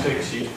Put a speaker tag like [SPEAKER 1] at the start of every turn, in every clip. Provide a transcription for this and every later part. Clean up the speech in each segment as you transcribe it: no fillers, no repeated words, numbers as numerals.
[SPEAKER 1] take a seat.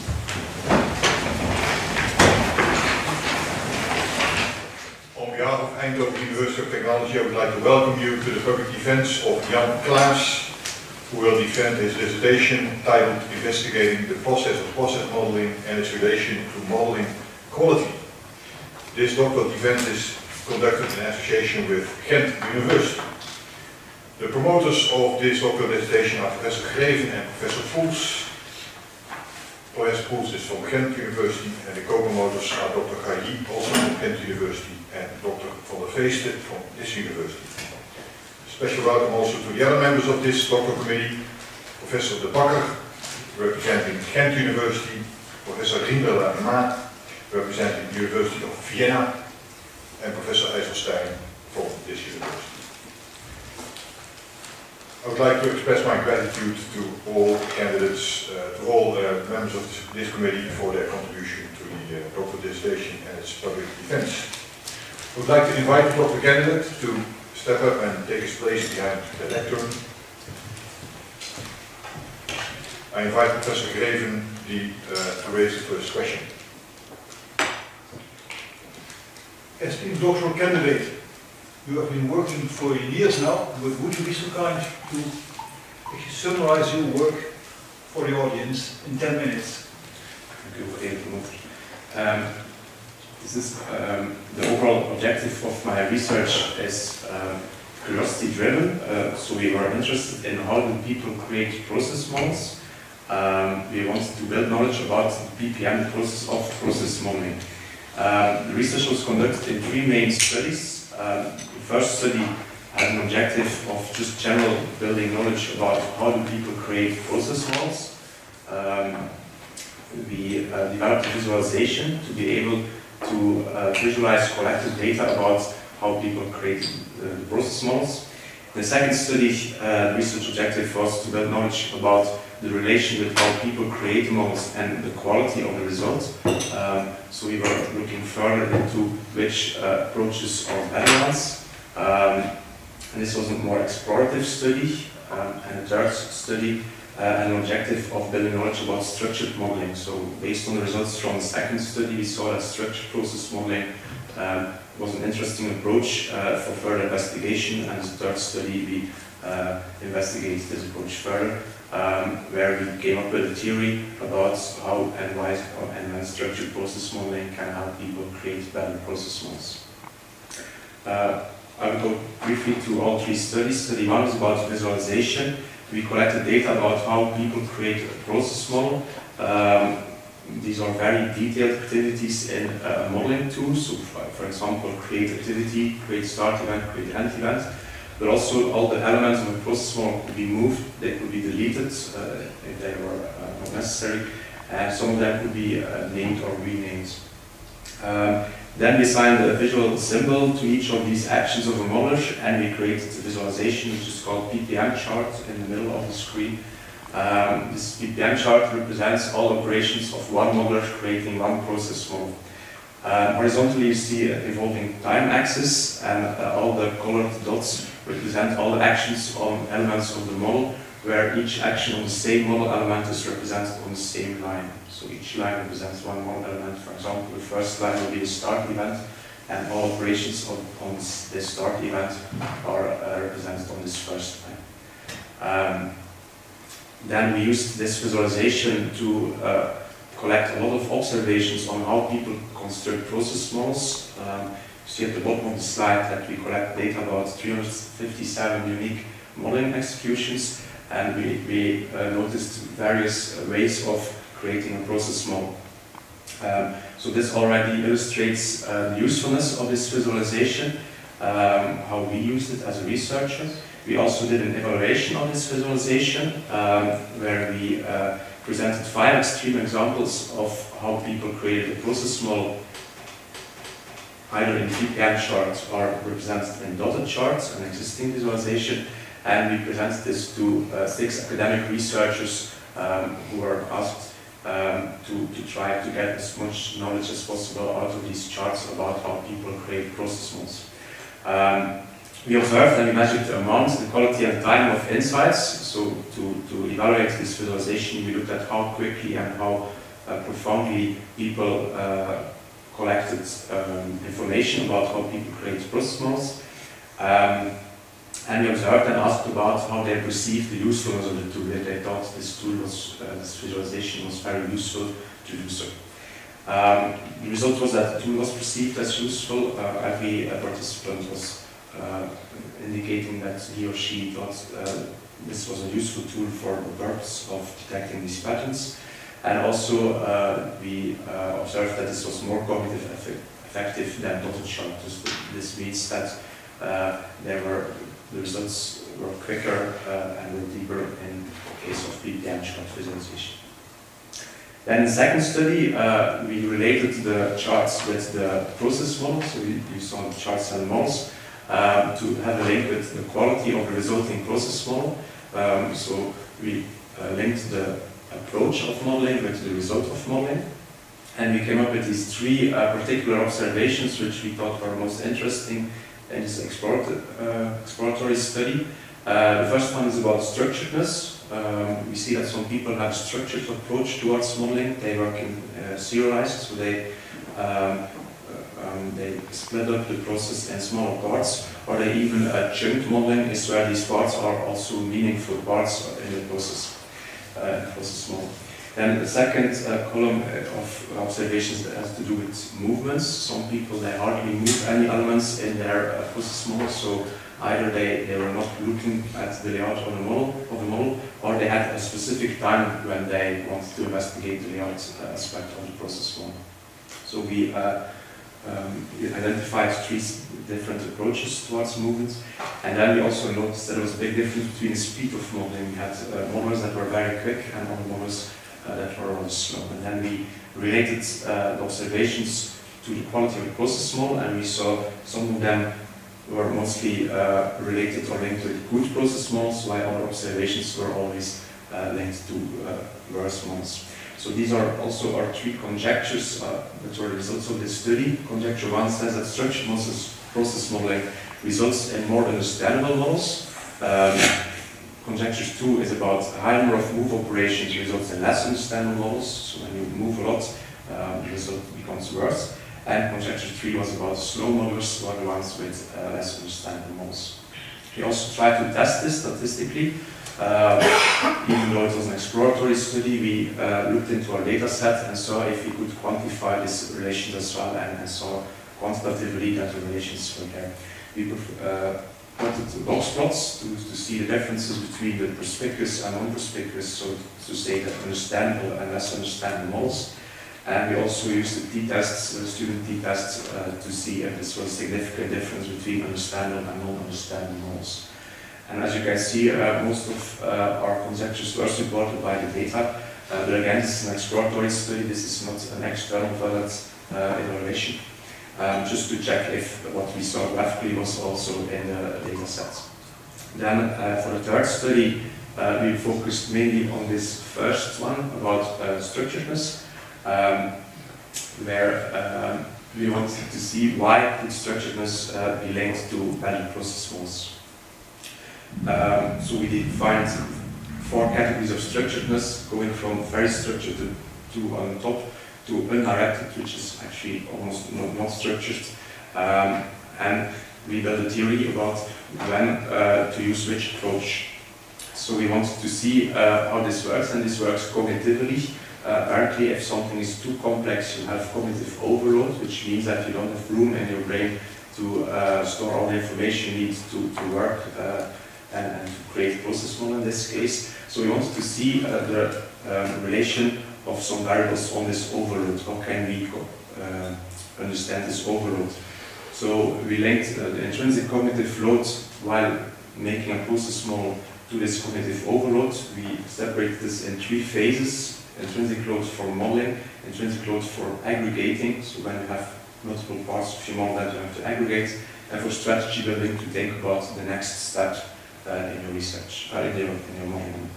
[SPEAKER 1] On behalf of Eindhoven University of Technology, I would like to welcome you to the public defense of Jan Klaas, who will defend his dissertation titled Investigating the Process of Process Modeling and its Relation to Modeling Quality. This doctoral defense is conducted in association with Ghent University. The promoters of this doctoral dissertation are Professor Greven and Professor Poels. Professor Poels is from Ghent University, and the co-promoters are Dr. Gailly, also from Ghent University, and Dr. van der Veeste from this university. Special welcome also to the other members of this doctoral committee, Professor De Bakker, representing Ghent University, Professor Riemela Ma, representing the University of Vienna, and Professor IJsselstein from this university. I would like to express my gratitude to all candidates, to all members of this committee for their contribution to the doctoral dissertation and its public defense. I would like to invite the doctoral candidate to step up and take his place behind the lectern. I invite Professor Greven to raise the first question.
[SPEAKER 2] Esteemed doctoral candidate, you have been working for years now, but would you be so kind to summarize your work for the audience in 10 minutes?
[SPEAKER 3] Thank you for the introduction. This is the overall objective of my research is curiosity driven. So we were interested in how do people create process models. We wanted to build knowledge about the PPM, the process of process modeling. The research was conducted in 3 main studies. The first study had an objective of just general building knowledge about how do people create process models. We developed a visualization to be able to visualize collected data about how people create the process models. The second study, the research objective was to build knowledge about the relation with how people create models and the quality of the result. So we were looking further into which approaches are better ones. And this was a more explorative study. And the third study, an objective of building knowledge about structured modeling. So based on the results from the second study, we saw that structured process modeling was an interesting approach for further investigation. And the third study, we investigated this approach further, where we came up with a theory about how and why and when structured process modeling can help people create better process models. I will go briefly through all 3 studies. Study 1 is about visualization. We collected data about how people create a process model. These are very detailed activities in a modeling tool. So for example, create activity, create start event, create end event. But also all the elements of the process model could be moved, they could be deleted if they were not necessary, and some of them could be named or renamed. Then we assigned a visual symbol to each of these actions of a modeler, and we created a visualization which is called PPM chart in the middle of the screen. This PPM chart represents all operations of one modeler creating one process model. Horizontally you see an evolving time axis, and all the colored dots represent all the actions on elements of the model, where each action on the same model element is represented on the same line. So each line represents one model element. For example, the first line will be the start event, and all operations on this start event are represented on this first line. Then we used this visualization to collect a lot of observations on how people construct process models. You see at the bottom of the slide that we collect data about 357 unique modeling executions, and we noticed various ways of creating a process model. So this already illustrates the usefulness of this visualization, how we used it as a researcher. We also did an evaluation of this visualization, where we presented 5 extreme examples of how people created a process model, either in PPM charts or represented in dotted charts, an existing visualization, and we presented this to 6 academic researchers who were asked to try to get as much knowledge as possible out of these charts about how people create process models. We observed and we measured the amount, the quality and time of insights. So to evaluate this visualization, we looked at how quickly and how profoundly people collected information about how people create process models. And we observed and asked about how they perceived the usefulness of the tool, that they thought this tool was, this visualization was very useful to do so. The result was that the tool was perceived as useful. Every participant was indicating that he or she thought this was a useful tool for the purpose of detecting these patterns. And also we observed that this was more cognitive effective than dotted chart. This means that the results were quicker and were deeper in the case of PPM chart visualization. Then in the second study, we related the charts with the process model. So you saw the charts and the models to have a link with the quality of the resulting process model. So we linked the approach of modeling with the result of modeling. And we came up with these three particular observations which we thought were most interesting in this exploratory study. The first one is about structuredness. We see that some people have a structured approach towards modeling. They work in serialized, so they split up the process in smaller parts, or they even chunked modeling is where these parts are also meaningful parts in the process model. Then the second column of observations that has to do with movements. Some people, they hardly move any elements in their process model, so either they were not looking at the layout of the model, or they had a specific time when they wanted to investigate the layout aspect of the process model. So we identified three different approaches towards movement, and then we also noticed that there was a big difference between the speed of modeling. We had modelers that were very quick and other modelers that were rather slow. And then we related the observations to the quality of the process model, and we saw some of them were mostly related or linked with good process models, while other observations were always linked to worse models. So these are also our three conjectures that were the results of this study. Conjecture 1 says that structured process modeling results in more understandable models. Conjecture 2 is about a high number of move operations results in less understandable models. So when you move a lot, the result becomes worse. And conjecture 3 was about slow modelers, who are the ones with less understandable models. We also tried to test this statistically. Even though it was an exploratory study, we looked into our data set and saw if we could quantify these relations as well, and saw quantitatively that the relations were there. We plotted box plots to see the differences between the perspicuous and non-perspicuous, so to say that understandable and less understandable models. And we also used the t-tests, the student t-tests, to see if this was a significant difference between understandable and non-understandable models. And as you can see, most of our conjectures were supported by the data. But again, this is an exploratory study, this is not an external valid evaluation. Just to check if what we saw graphically was also in the data set. Then for the third study, we focused mainly on this first one about structuredness, where we wanted to see why could structuredness be linked to valid process models. So we defined 4 categories of structuredness, going from very structured to on top to undirected, which is actually almost not structured. And we built a theory about when to use which approach. So we wanted to see how this works, and this works cognitively. Apparently, if something is too complex, you have cognitive overload, which means that you don't have room in your brain to store all the information you need to work and to create a process model in this case. So we wanted to see the relation of some variables on this overload. How can we understand this overload? So we linked the intrinsic cognitive load while making a process model to this cognitive overload. We separated this in 3 phases. Intrinsic load for modeling, intrinsic load for aggregating, so when you have multiple parts of your model that you have to aggregate, and for strategy building to think about the next step in your research, in your modeling.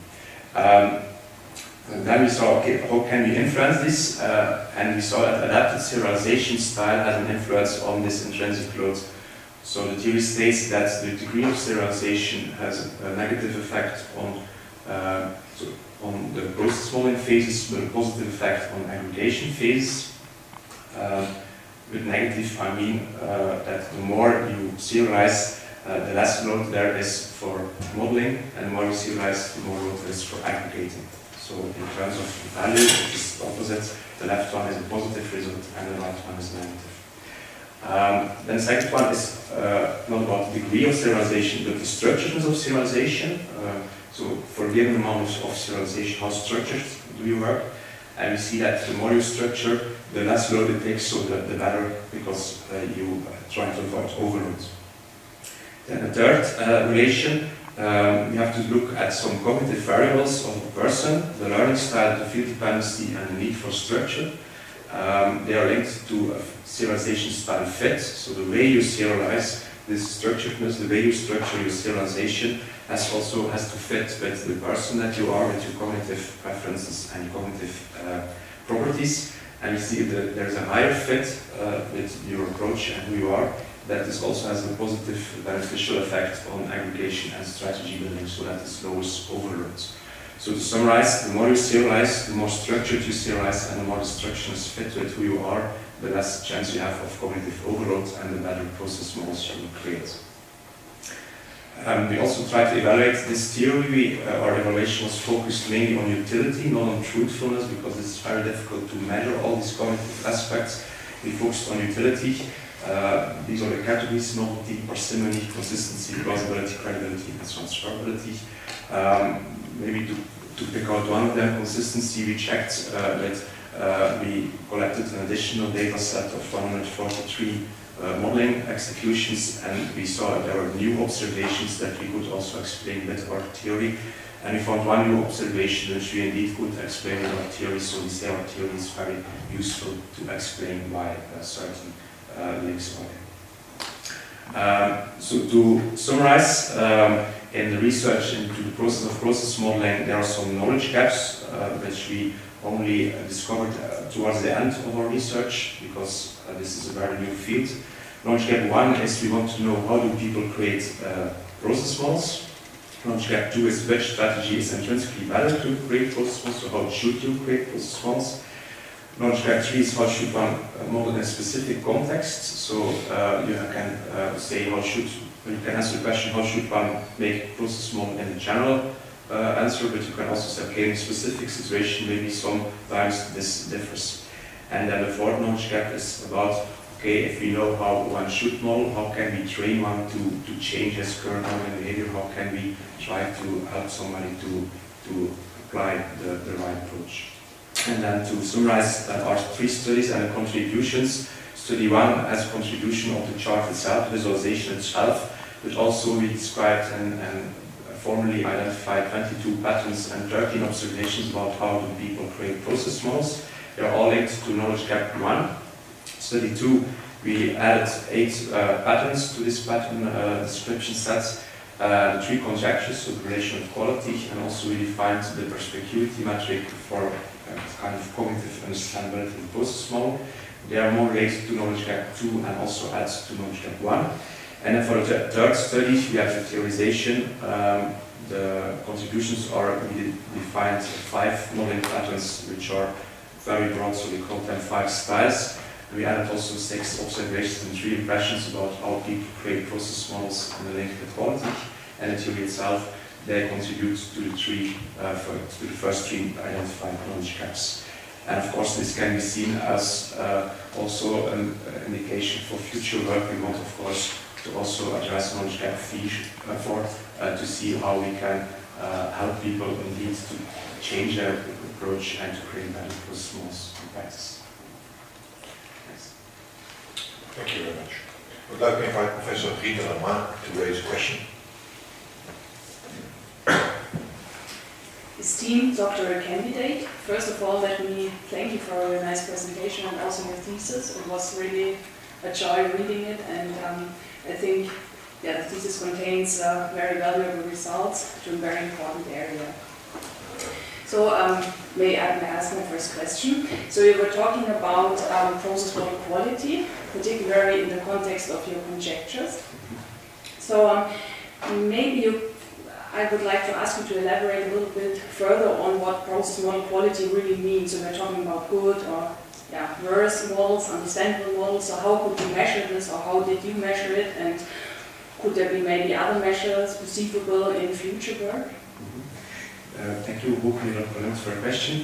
[SPEAKER 3] And then we saw, okay, how can we influence this? And we saw that adapted serialization style has an influence on this intrinsic load So the theory states that the degree of serialization has a negative effect on the process modeling phases, but a positive effect on aggregation phases. With negative, I mean that the more you serialize, the less load there is for modeling, and the more you serialize, the more load there is for aggregating. So in terms of value, it is opposite. The left one is a positive result, and the right one is negative. Then the second one is not about the degree of serialization, but the structuredness of serialization. So for a given amount of serialization, how structured do you work? And we see that the more you structure, the less load it takes, so the better, because you try to avoid overload. Then the third relation, we have to look at some cognitive variables of a person, the learning style, the field dependency, and the need for structure. They are linked to a serialization style fit, so the way you serialize this structuredness, the way you structure your serialization also has to fit with the person that you are, with your cognitive preferences and cognitive properties. And you see that there's a higher fit with your approach and who you are, that this also has a positive beneficial effect on aggregation and strategy building, so that this lowers overloads. So to summarize, the more you serialize, the more structured you serialize, and the more the structures fit with who you are, the less chance you have of cognitive overload and the better process models you will create. We also try to evaluate this theory. Our evaluation was focused mainly on utility, not on truthfulness, because it's very difficult to measure all these cognitive aspects. We focused on utility. These are the categories: novelty, parsimony, consistency, plausibility, credibility, and transferability. Maybe to pick out one of them, consistency, we checked we collected an additional data set of 143 modeling executions, and we saw that there were new observations that we could also explain with our theory. And we found one new observation which we indeed could explain with our theory, so we say our theory is very useful to explain why certain links are there. So to summarize, in the research into the process of process modeling, there are some knowledge gaps which we only discovered towards the end of our research, because this is a very new field. Knowledge gap 1 is we want to know how do people create process models. Knowledge gap 2 is which strategy is intrinsically better to create process models, so how should you create process models. Knowledge gap 3 is how should one model in a specific context, so you can say you can answer the question how should one make a process model in a general answer, but you can also say, okay, in a specific situation, maybe sometimes this differs. And then the fourth knowledge gap is about, okay, if we know how one should model, how can we train one to change his current modeling behavior? How can we try to help somebody to apply the right approach? And then to summarize our 3 studies and the contributions. Study 1 has a contribution of the chart itself, visualization itself, but also we described and formally identified 22 patterns and 13 observations about how do people create process models. They are all linked to knowledge gap 1. Study 2, we added 8 patterns to this pattern description set, 3 conjectures, so the relation of quality, and also we defined the perspicuity metric for kind of cognitive understandability of the process model. They are more related to knowledge gap 2 and also add to knowledge gap 1. And then for the third study, we have the theorization. The contributions are, we defined 5 modeling patterns which are very broad, so we call them 5 styles. And we added also 6 observations and 3 impressions about how people create process models and the link with quality. And the theory itself, they contribute to the first 3 identified knowledge gaps. And of course, this can be seen as also an indication for future work. We want, of course, to also address knowledge gap 4 to see how we can help people indeed to change their approach and to create better process models in practice. Thanks.
[SPEAKER 1] Thank you very much. I would like to invite Professor Rita Lama to raise a question.
[SPEAKER 4] Esteemed doctoral candidate, first of all, let me thank you for a very nice presentation and also your thesis. It was really a joy reading it, and I think the thesis contains very valuable results to a very important area. So may I ask my first question? So you were talking about process model quality, particularly in the context of your conjectures. So maybe I would like to ask you to elaborate a little bit further on what process model quality really means. So we're talking about good or worse models, understandable models. So how could you measure this, or how did you measure it, and could there be maybe other measures perceivable in future work?
[SPEAKER 3] Thank you, Boekman, for the question.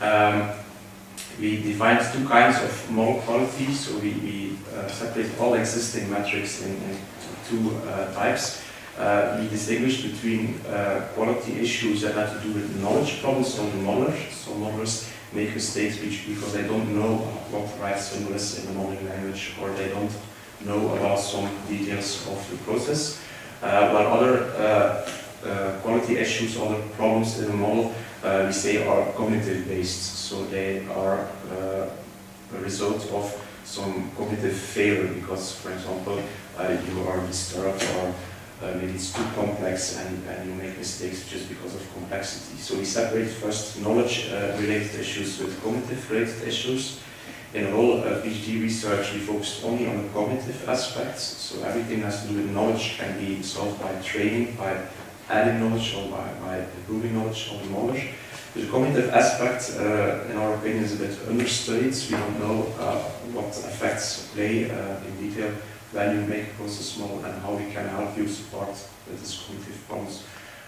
[SPEAKER 3] We defined two kinds of model quality, so we separate all existing metrics in two types. We distinguish between quality issues that have to do with knowledge problems of the modeler. So modelers make mistakes because they don't know what the right symbol is in the modeling language, or they don't know about some details of the process. While other quality issues, other problems in the model, we say are cognitive based. So they are a result of some cognitive failure because, for example, you are disturbed, or maybe it's too complex and you make mistakes just because of complexity. So we separate first knowledge-related issues with cognitive-related issues. In the whole PhD research, we focused only on the cognitive aspects. So everything has to do with knowledge can be solved by training, by adding knowledge, or by improving knowledge of the modeler. The cognitive aspect, in our opinion, is a bit understudied. We don't know what effects play in detail when you make a process model and how we can help you support with these cognitive problems.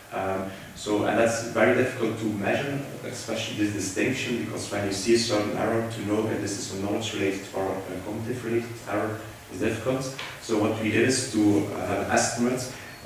[SPEAKER 3] And that's very difficult to measure, especially this distinction, because when you see a certain error, to know if this is a knowledge-related or a cognitive-related error is difficult. So what we did is to have an estimate.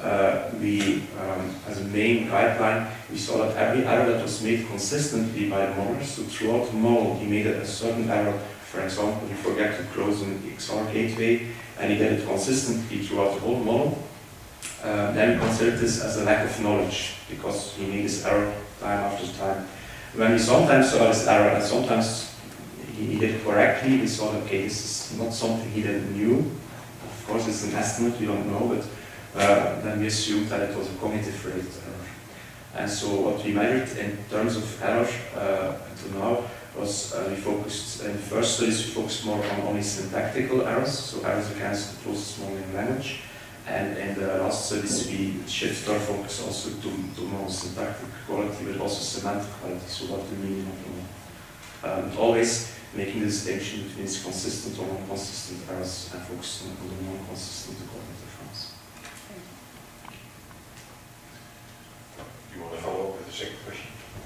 [SPEAKER 3] As a main guideline, we saw that every error that was made consistently by the modeler, so throughout the model he made a certain error. For example, he forgot to close an XOR gateway, and he did it consistently throughout the whole model. Then we consider this as a lack of knowledge, because he made this error time after time. When we sometimes saw this error, and sometimes he did it correctly, we saw that, okay, this is not something he didn't knew. Of course, it's an estimate, we don't know, but then we assumed that it was a cognitive-related error. And so what we measured in terms of error until now was we focused, in the first studies, we focused more on only syntactical errors, so errors against the process modeling language. And in the last studies, we shifted our focus also to more syntactic quality, but also semantic quality, so what the meaning of the model. Always making the distinction between these consistent or non-consistent errors and focusing on the non-consistent cognitive ones.
[SPEAKER 1] You want to follow up with the second question?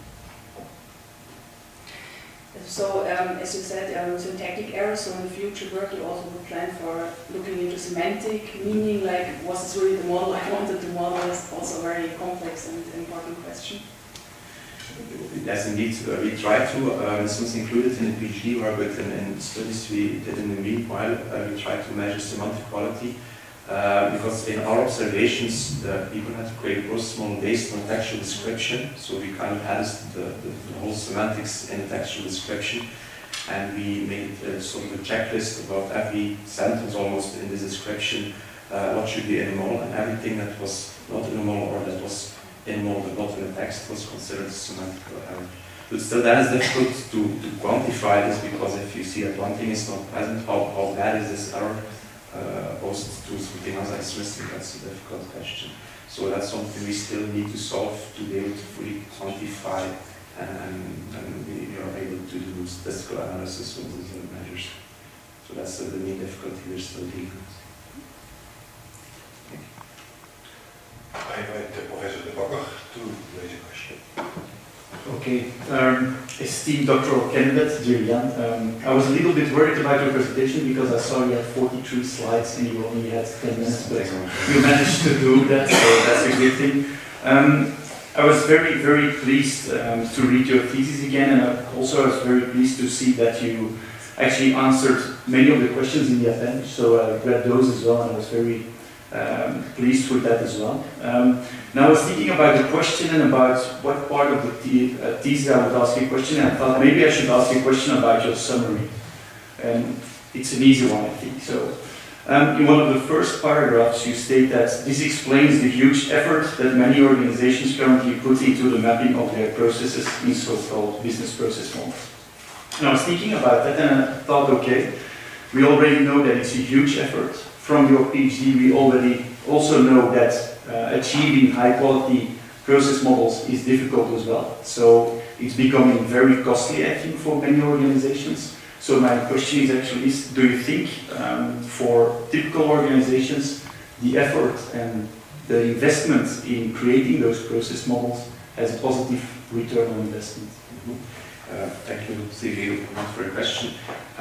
[SPEAKER 4] So, as you said, syntactic errors, so in the future work you also would plan for looking into semantic meaning, like was this really the model I wanted to model, is also a very complex and important question.
[SPEAKER 3] Yes, indeed, we try to, this was included in the PhD work, but in studies we did in the meanwhile, we tried to measure semantic quality. Because in our observations, the people had to create a process model based on a textual description, so we kind of added the whole semantics in the textual description, and we made sort of a checklist about every sentence almost in this description, what should be in the model, and everything that was not in the model or that was in the model but not in the text was considered a semantic error. But still, that is difficult to quantify this, because if you see that one thing is not present, how bad is this error? Opposed to something else expressed, that's a difficult question. So that's something we still need to solve to be able to fully quantify, and we are able to do statistical analysis with these measures. So that's the main difficulty we're still dealing with.
[SPEAKER 1] I invite Professor De Bakker to raise a question.
[SPEAKER 5] Okay, esteemed doctoral candidate, dear Jan, I was a little bit worried about your presentation because I saw you had 43 slides and you only had 10 minutes, but you managed to do that, so that's a good thing. I was very, very pleased to read your thesis again, and I also was very pleased to see that you actually answered many of the questions in the appendix, so I read those as well, and I was very pleased with that as well. Now I was thinking about the question and about what part of the thesis I would ask you a question, and I thought maybe I should ask you a question about your summary. And it's an easy one, I think. So In one of the first paragraphs, you state that this explains the huge effort that many organizations currently put into the mapping of their processes in so-called business process models. And I was thinking about that and I thought, okay, we already know that it's a huge effort. From your PhD, we already also know that achieving high-quality process models is difficult as well. So it's becoming very costly, I think, for many organizations. So my question is actually, do you think for typical organizations, the effort and the investment in creating those process models has a positive return on investment?
[SPEAKER 3] Thank you, Silvio, for your question.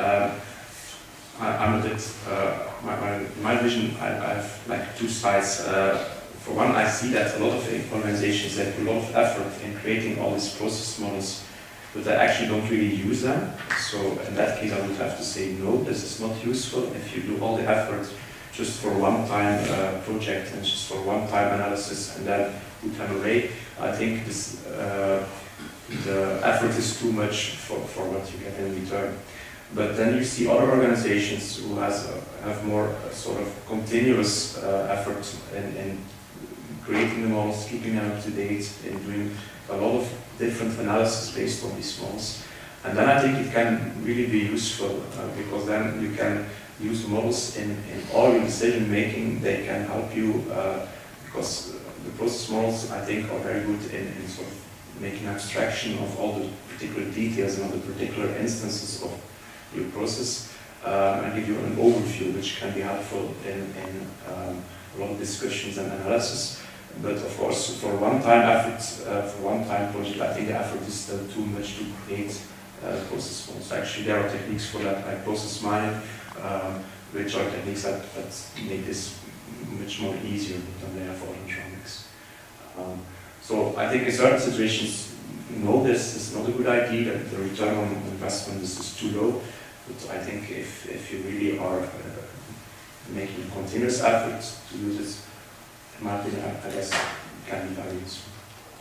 [SPEAKER 3] I'm a bit, my vision, I have like two sides. For one, I see that a lot of organizations that put a lot of effort in creating all these process models, but they actually don't really use them. So in that case, I would have to say, no, this is not useful. If you do all the effort just for one-time project and just for one-time analysis and then put them away, I think this, the effort is too much for what you get in return. But then you see other organizations who have more sort of continuous effort in creating the models, keeping them up to date, in doing a lot of different analysis based on these models. And then I think it can really be useful because then you can use models in all your decision making. They can help you because the process models, I think, are very good in sort of making abstraction of all the particular details and all the particular instances of your process and give you an overview which can be helpful in a lot of discussions and analysis. But of course, for one-time effort, for one-time project, I think the effort is still too much to create process models. Actually, there are techniques for that, like process mining, which are techniques that make this much more easier than they are for electronics. So I think in certain situations, no, this is not a good idea, that the return on investment is too low. But I think if you really are making a continuous effort to use it, in my opinion, I guess it can be very useful.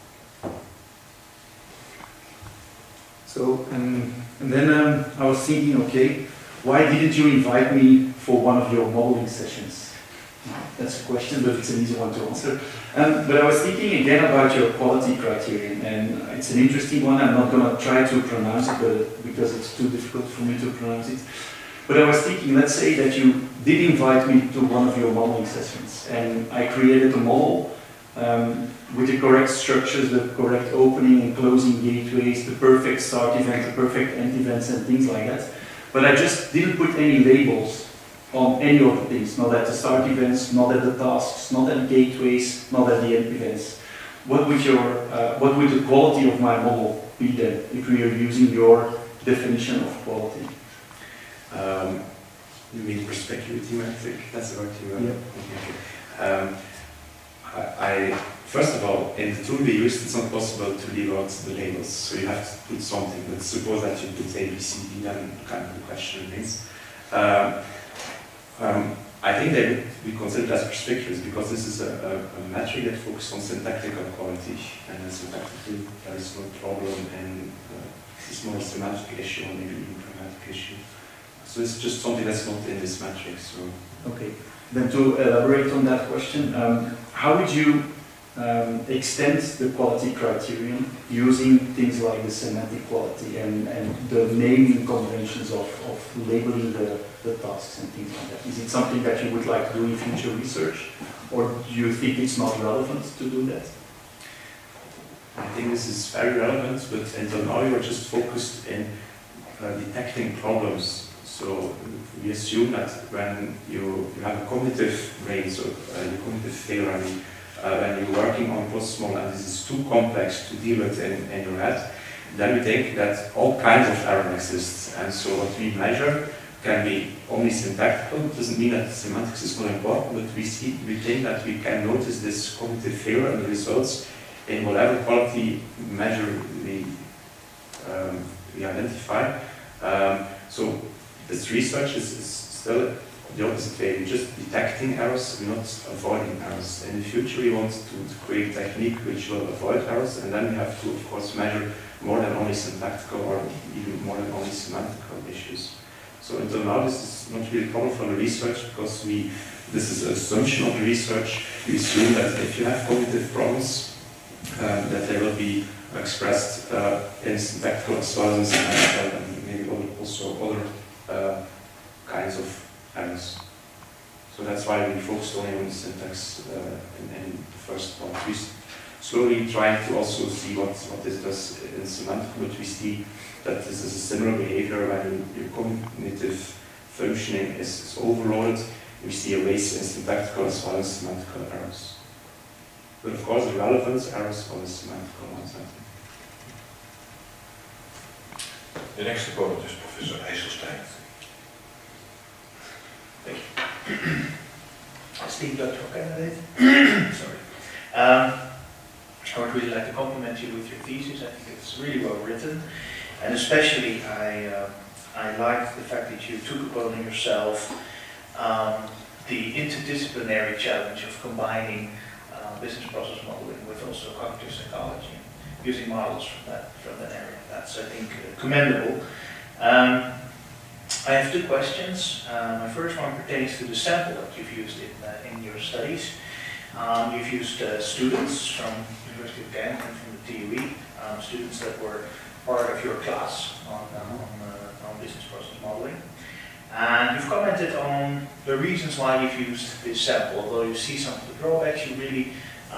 [SPEAKER 5] So, and then I was thinking, okay, why didn't you invite me for one of your modeling sessions? That's a question, but it's an easy one to answer. But I was thinking again about your quality criterion, and it's an interesting one. I'm not going to try to pronounce it because it's too difficult for me to pronounce it. But I was thinking, let's say that you did invite me to one of your modeling sessions, and I created a model with the correct structures, the correct opening and closing gateways, the perfect start event, the perfect end events, and things like that. But I just didn't put any labels on any of the things, not at the start events, not at the tasks, not at the gateways, not at the end events. What would the quality of my model be then, if we are using your definition of quality?
[SPEAKER 3] You mean perspicuity metric? That's the word you
[SPEAKER 5] Yeah.
[SPEAKER 3] First of all, in the tool we used, it's not possible to leave out the labels, so you have to put something. But suppose that you put A, B, C, D, then kind of the question remains. I think they would be considered as perspicuous because this is a metric that focuses on syntactical quality, and syntactically there is no problem, and it's more a semantic issue or maybe even pragmatic issue. So it's just something that's not in this metric. So
[SPEAKER 5] okay. Then to elaborate on that question, how would you extend the quality criterion using things like the semantic quality and the naming conventions of labeling the tasks and things like that? Is it something that you would like to do in future research, or do you think it's not relevant to do that?
[SPEAKER 3] I think this is very relevant, but until now you are just focused in detecting problems. So we assume that when you have a cognitive brain, so your cognitive failure, I mean, when you're working on process model and this is too complex to deal with in your head, then we think that all kinds of error exists. And so what we measure can be only syntactical. It doesn't mean that semantics is not important, but we think that we can notice this cognitive failure and the results in whatever quality measure we identify. So this research is still the opposite way. We're just detecting errors, we're not avoiding errors. In the future we want to create a technique which will avoid errors, and then we have to, of course, measure more than only syntactical or even more than only semantical issues. So until now, this is not really a problem for the research because this is an assumption of the research. We assume that if you have cognitive problems, that they will be expressed in syntactical as well as semantical and maybe also other kinds of errors. So that's why we focused only on the syntax in the first part. We slowly trying to also see what this does in semantical, but we see that this is a similar behavior when your cognitive functioning is overloaded. We see a race in syntactical as well as semantical errors. But of course, the relevance errors for the semantical ones, I think.
[SPEAKER 1] The next opponent is Professor IJsselstein.
[SPEAKER 6] Thank you. Esteemed doctoral candidate, sorry. I would really like to compliment you with your thesis. I think it's really well written, and especially I liked the fact that you took upon yourself the interdisciplinary challenge of combining business process modeling with also cognitive psychology, using models from that area. That's, I think, commendable. I have two questions. My first one pertains to the sample that you've used in your studies. You've used students from University of Ghent and from the TUE, students that were part of your class on business process modeling. And you've commented on the reasons why you've used this sample. Although you see some of the drawbacks, you really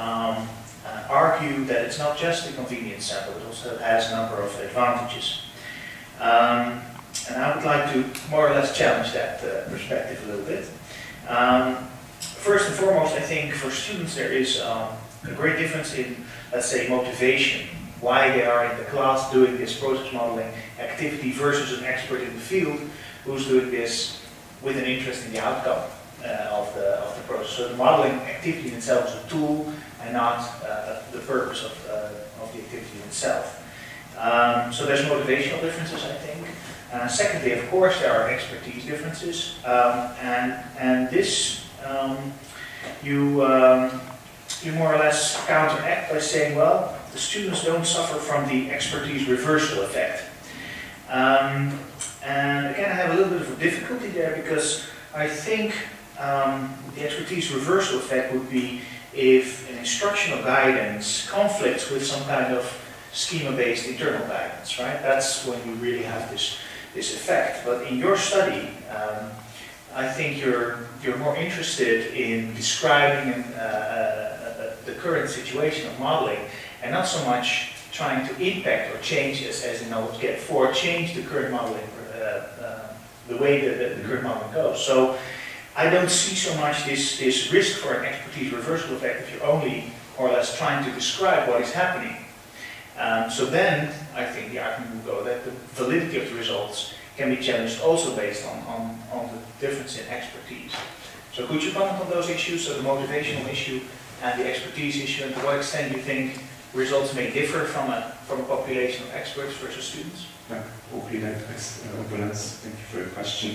[SPEAKER 6] argue that it's not just a convenient sample, it also has a number of advantages. And I would like to more or less challenge that perspective a little bit. First and foremost, I think for students there is a great difference in, let's say, motivation, why they are in the class doing this process modeling activity versus an expert in the field who's doing this with an interest in the outcome of the process. So the modeling activity in itself is a tool and not the purpose of the activity itself. So there's motivational differences, I think. Secondly, of course, there are expertise differences, and this you more or less counteract by saying, well, the students don't suffer from the expertise reversal effect. And again, I have a little bit of a difficulty there because I think the expertise reversal effect would be if an instructional guidance conflicts with some kind of schema-based internal guidance, right? That's when you really have this effect. But in your study, I think you're more interested in describing the current situation of modeling and not so much trying to impact or change, as in get for change the current modeling, the way that the current modeling goes. So I don't see so much this risk for an expertise reversal effect if you're only more or less trying to describe what is happening. So then I think the argument will go that the validity of the results can be challenged also based on the difference in expertise. So could you comment on those issues, so the motivational issue and the expertise issue, and to what extent you think results may differ from a population of experts versus students?
[SPEAKER 3] Yeah, hopefully that opens. Thank you for your question.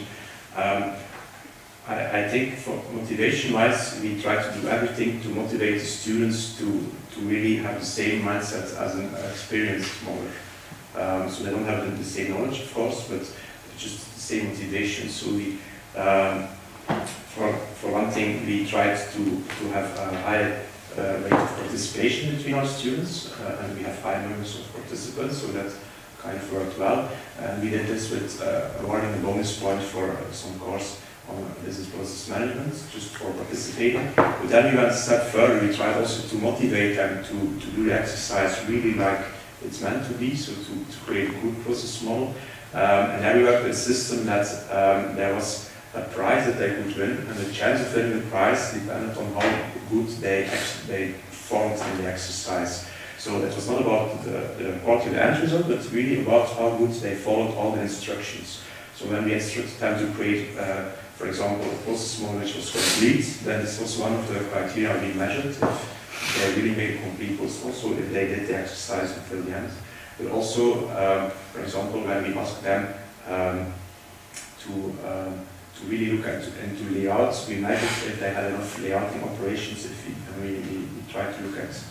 [SPEAKER 3] I think for motivation-wise, we try to do everything to motivate the students to really have the same mindset as an experienced modeler. So they don't have the same knowledge, of course, but just the same motivation. So we, for one thing, we tried to have a high rate of participation between our students, and we have high numbers of participants, so that kind of worked well. And we did this with awarding a bonus point for some course on business process management, just for participating. But then we went a step further. We tried also to motivate them to do the exercise really like it's meant to be, so to create a good process model. And then we worked with a system that there was a prize that they could win, and the chance of winning the prize depended on how good they performed in the exercise. So it was not about the quality of the end result, but really about how good they followed all the instructions. So when we instructed them to create, for example, a process model which was complete, then this was one of the criteria we measured. If they really made a complete process, also if they did the exercise until the end. But also, for example, when we asked them to really look into layouts, we measured if they had enough layouting operations. If we tried to look at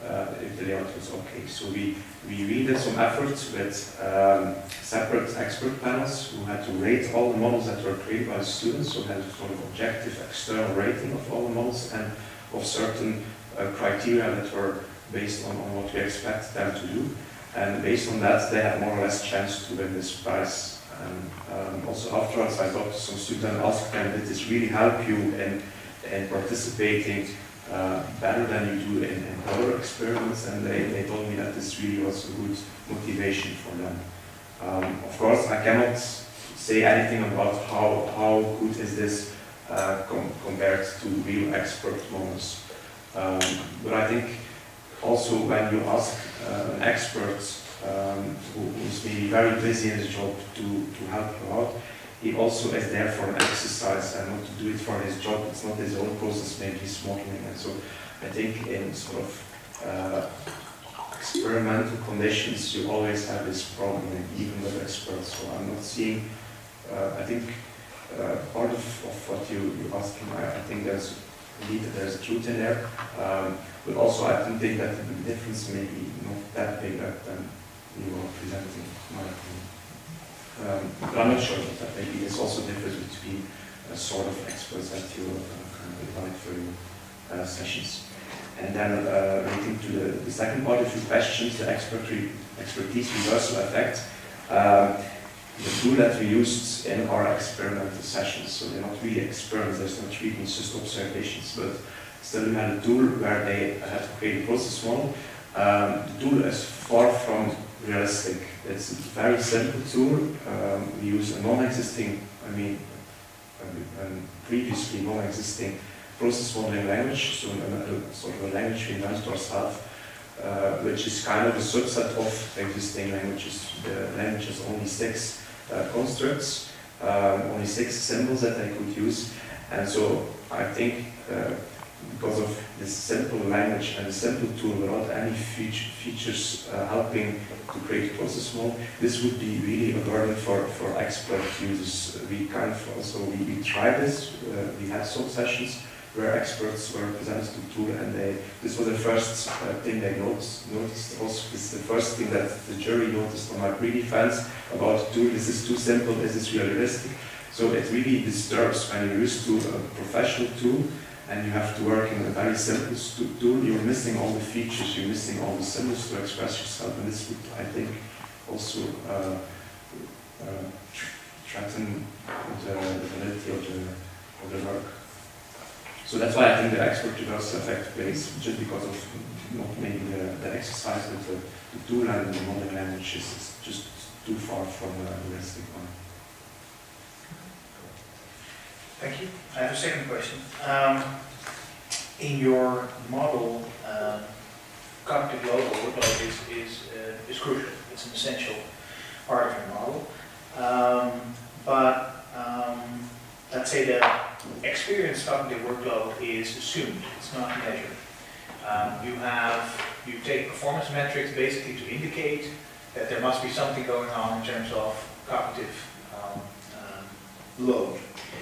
[SPEAKER 3] if the layout was okay. So we really did some efforts with separate expert panels who had to rate all the models that were created by the students, so we had a sort of objective external rating of all the models and of certain criteria that were based on what we expect them to do. And based on that, they had more or less chance to win this prize. And also afterwards, I talked to some students and asked them, did this really help you in participating better than you do in other experiments? And they told me that this really was a good motivation for them. Of course, I cannot say anything about how good is this compared to real expert models. But I think also when you ask an expert who's maybe very busy in his job to help you out, he also is there for an exercise and not to do it for his job. It's not his own process, maybe he's modeling. And so I think in sort of experimental conditions, you always have this problem, even with experts. So I'm not seeing, I think part of what you asked him, I think there's truth in there. But also I don't think that the difference may be not that big than you are presenting, in my opinion. But I'm not sure that maybe there's also difference between sort of experts that you kind of invite for your sessions. And then relating to the second part of your questions, the expertise reversal effect. The tool that we used in our experimental sessions, so they're not really experiments, there's no treatments, just observations, but still we had a tool where they had to create a process model. The tool is far from realistic. It's a very simple tool. We use a non-existing, previously non-existing process modeling language, so a sort of a language we invented ourselves, which is kind of a subset of existing languages. The language has only 6 constructs, only 6 symbols that I could use, and so I think because of this simple language and a simple tool without any features helping to create a process model, this would be really a burden for expert users. We kind of also, we tried this, we had some sessions where experts were presented the tool, and this was the first thing they noticed. Also, this is the first thing that the jury noticed on my pre-defense about the tool. This is too simple, is this realistic? So it really disturbs when you're used to a professional tool and you have to work in a very simple tool. You're missing all the features, you're missing all the symbols to express yourself, and this would, I think, also threaten the validity of the work. So that's why I think the expert reversal effect plays, just because of not maybe the exercise with the tool and the modeling language is just too far from the realistic one.
[SPEAKER 6] Thank you. I have a second question. In your model, cognitive global workload is crucial. It's an essential part of your model. But let's say that experienced cognitive workload is assumed, it's not measured. You take performance metrics basically to indicate that there must be something going on in terms of cognitive load.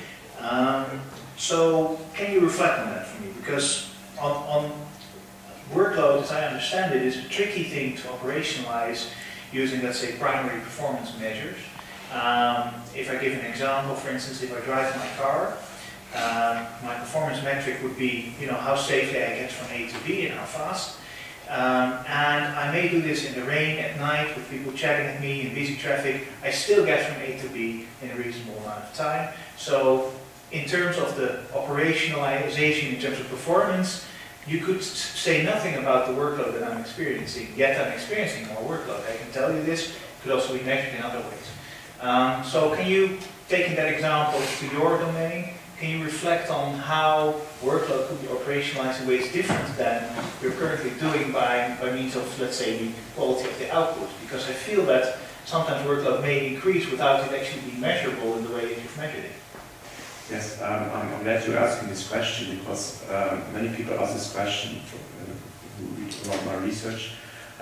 [SPEAKER 6] So can you reflect on that for me? Because on workload, as I understand it, is a tricky thing to operationalize using, let's say, primary performance measures. If I give an example, for instance, if I drive my car, my performance metric would be, how safely I get from A to B and how fast. And I may do this in the rain at night with people chatting at me in busy traffic. I still get from A to B in a reasonable amount of time. So in terms of the operationalization, in terms of performance, you could say nothing about the workload that I'm experiencing, yet I'm experiencing more workload. I can tell you this, it could also be measured in other ways. So can you, taking that example to your domain, can you reflect on how workload could be operationalized in ways different than you're currently doing by means of, let's say, the quality of the output? Because I feel that sometimes workload may increase without it actually being measurable in the way that you've measured it.
[SPEAKER 3] Yes, I'm glad you're asking this question, because many people ask this question who read about my research.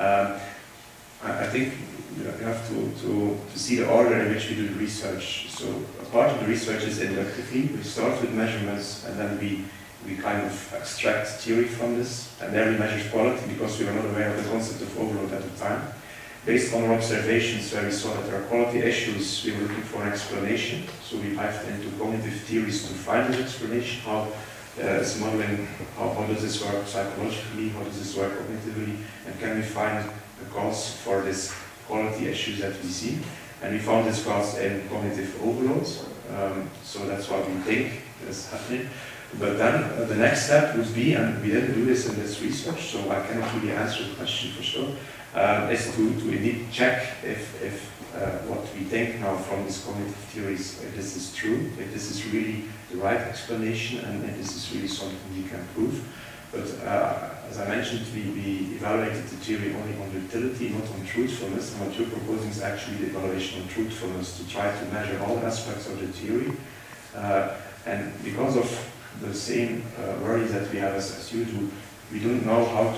[SPEAKER 3] I think you have to see the order in which we do the research. So a part of the research is inductively. We start with measurements and then we we kind of extract theory from this, and there we measure quality because we were not aware of the concept of overload at the time. Based on our observations where we saw that there are quality issues, we were looking for an explanation. So we dived into cognitive theories to find this explanation. How is modeling, how does this work psychologically, how does this work cognitively, and can we find a cause for this quality issues that we see? And we found this cause in cognitive overload. So that's what we think is happening. But then the next step would be, and we didn't do this in this research, so I cannot really answer the question for sure, is to indeed check if what we think now from these cognitive theories, if this is true, if this is really the right explanation, and if this is really something we can prove. But as I mentioned, we evaluated the theory only on utility, not on truthfulness. And what you're proposing is actually the evaluation on truthfulness, to try to measure all aspects of the theory. And because of the same worries that we have as you do, we don't know how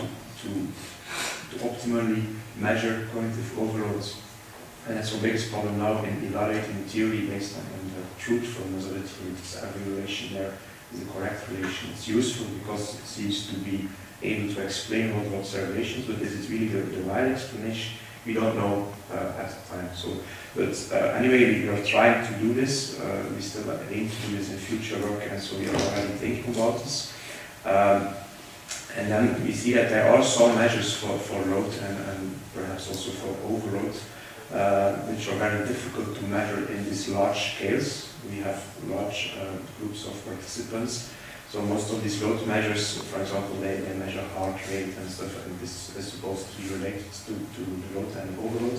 [SPEAKER 3] to optimally measure cognitive overloads. And that's our biggest problem now in evaluating the theory based on the truthfulness of the theory. This evaluation there is the correct relation. It's useful because it seems to be able to explain all the observations, but is it really the right explanation? We don't know at the time. So, but anyway, we are trying to do this. We still aim to do this in future work, and so we are already thinking about this. And then we see that there are some measures for load and perhaps also for overload, which are very difficult to measure in these large scales. We have large groups of participants. So most of these load measures, for example, they measure heart rate and stuff, and this is supposed to be related to the load and overload.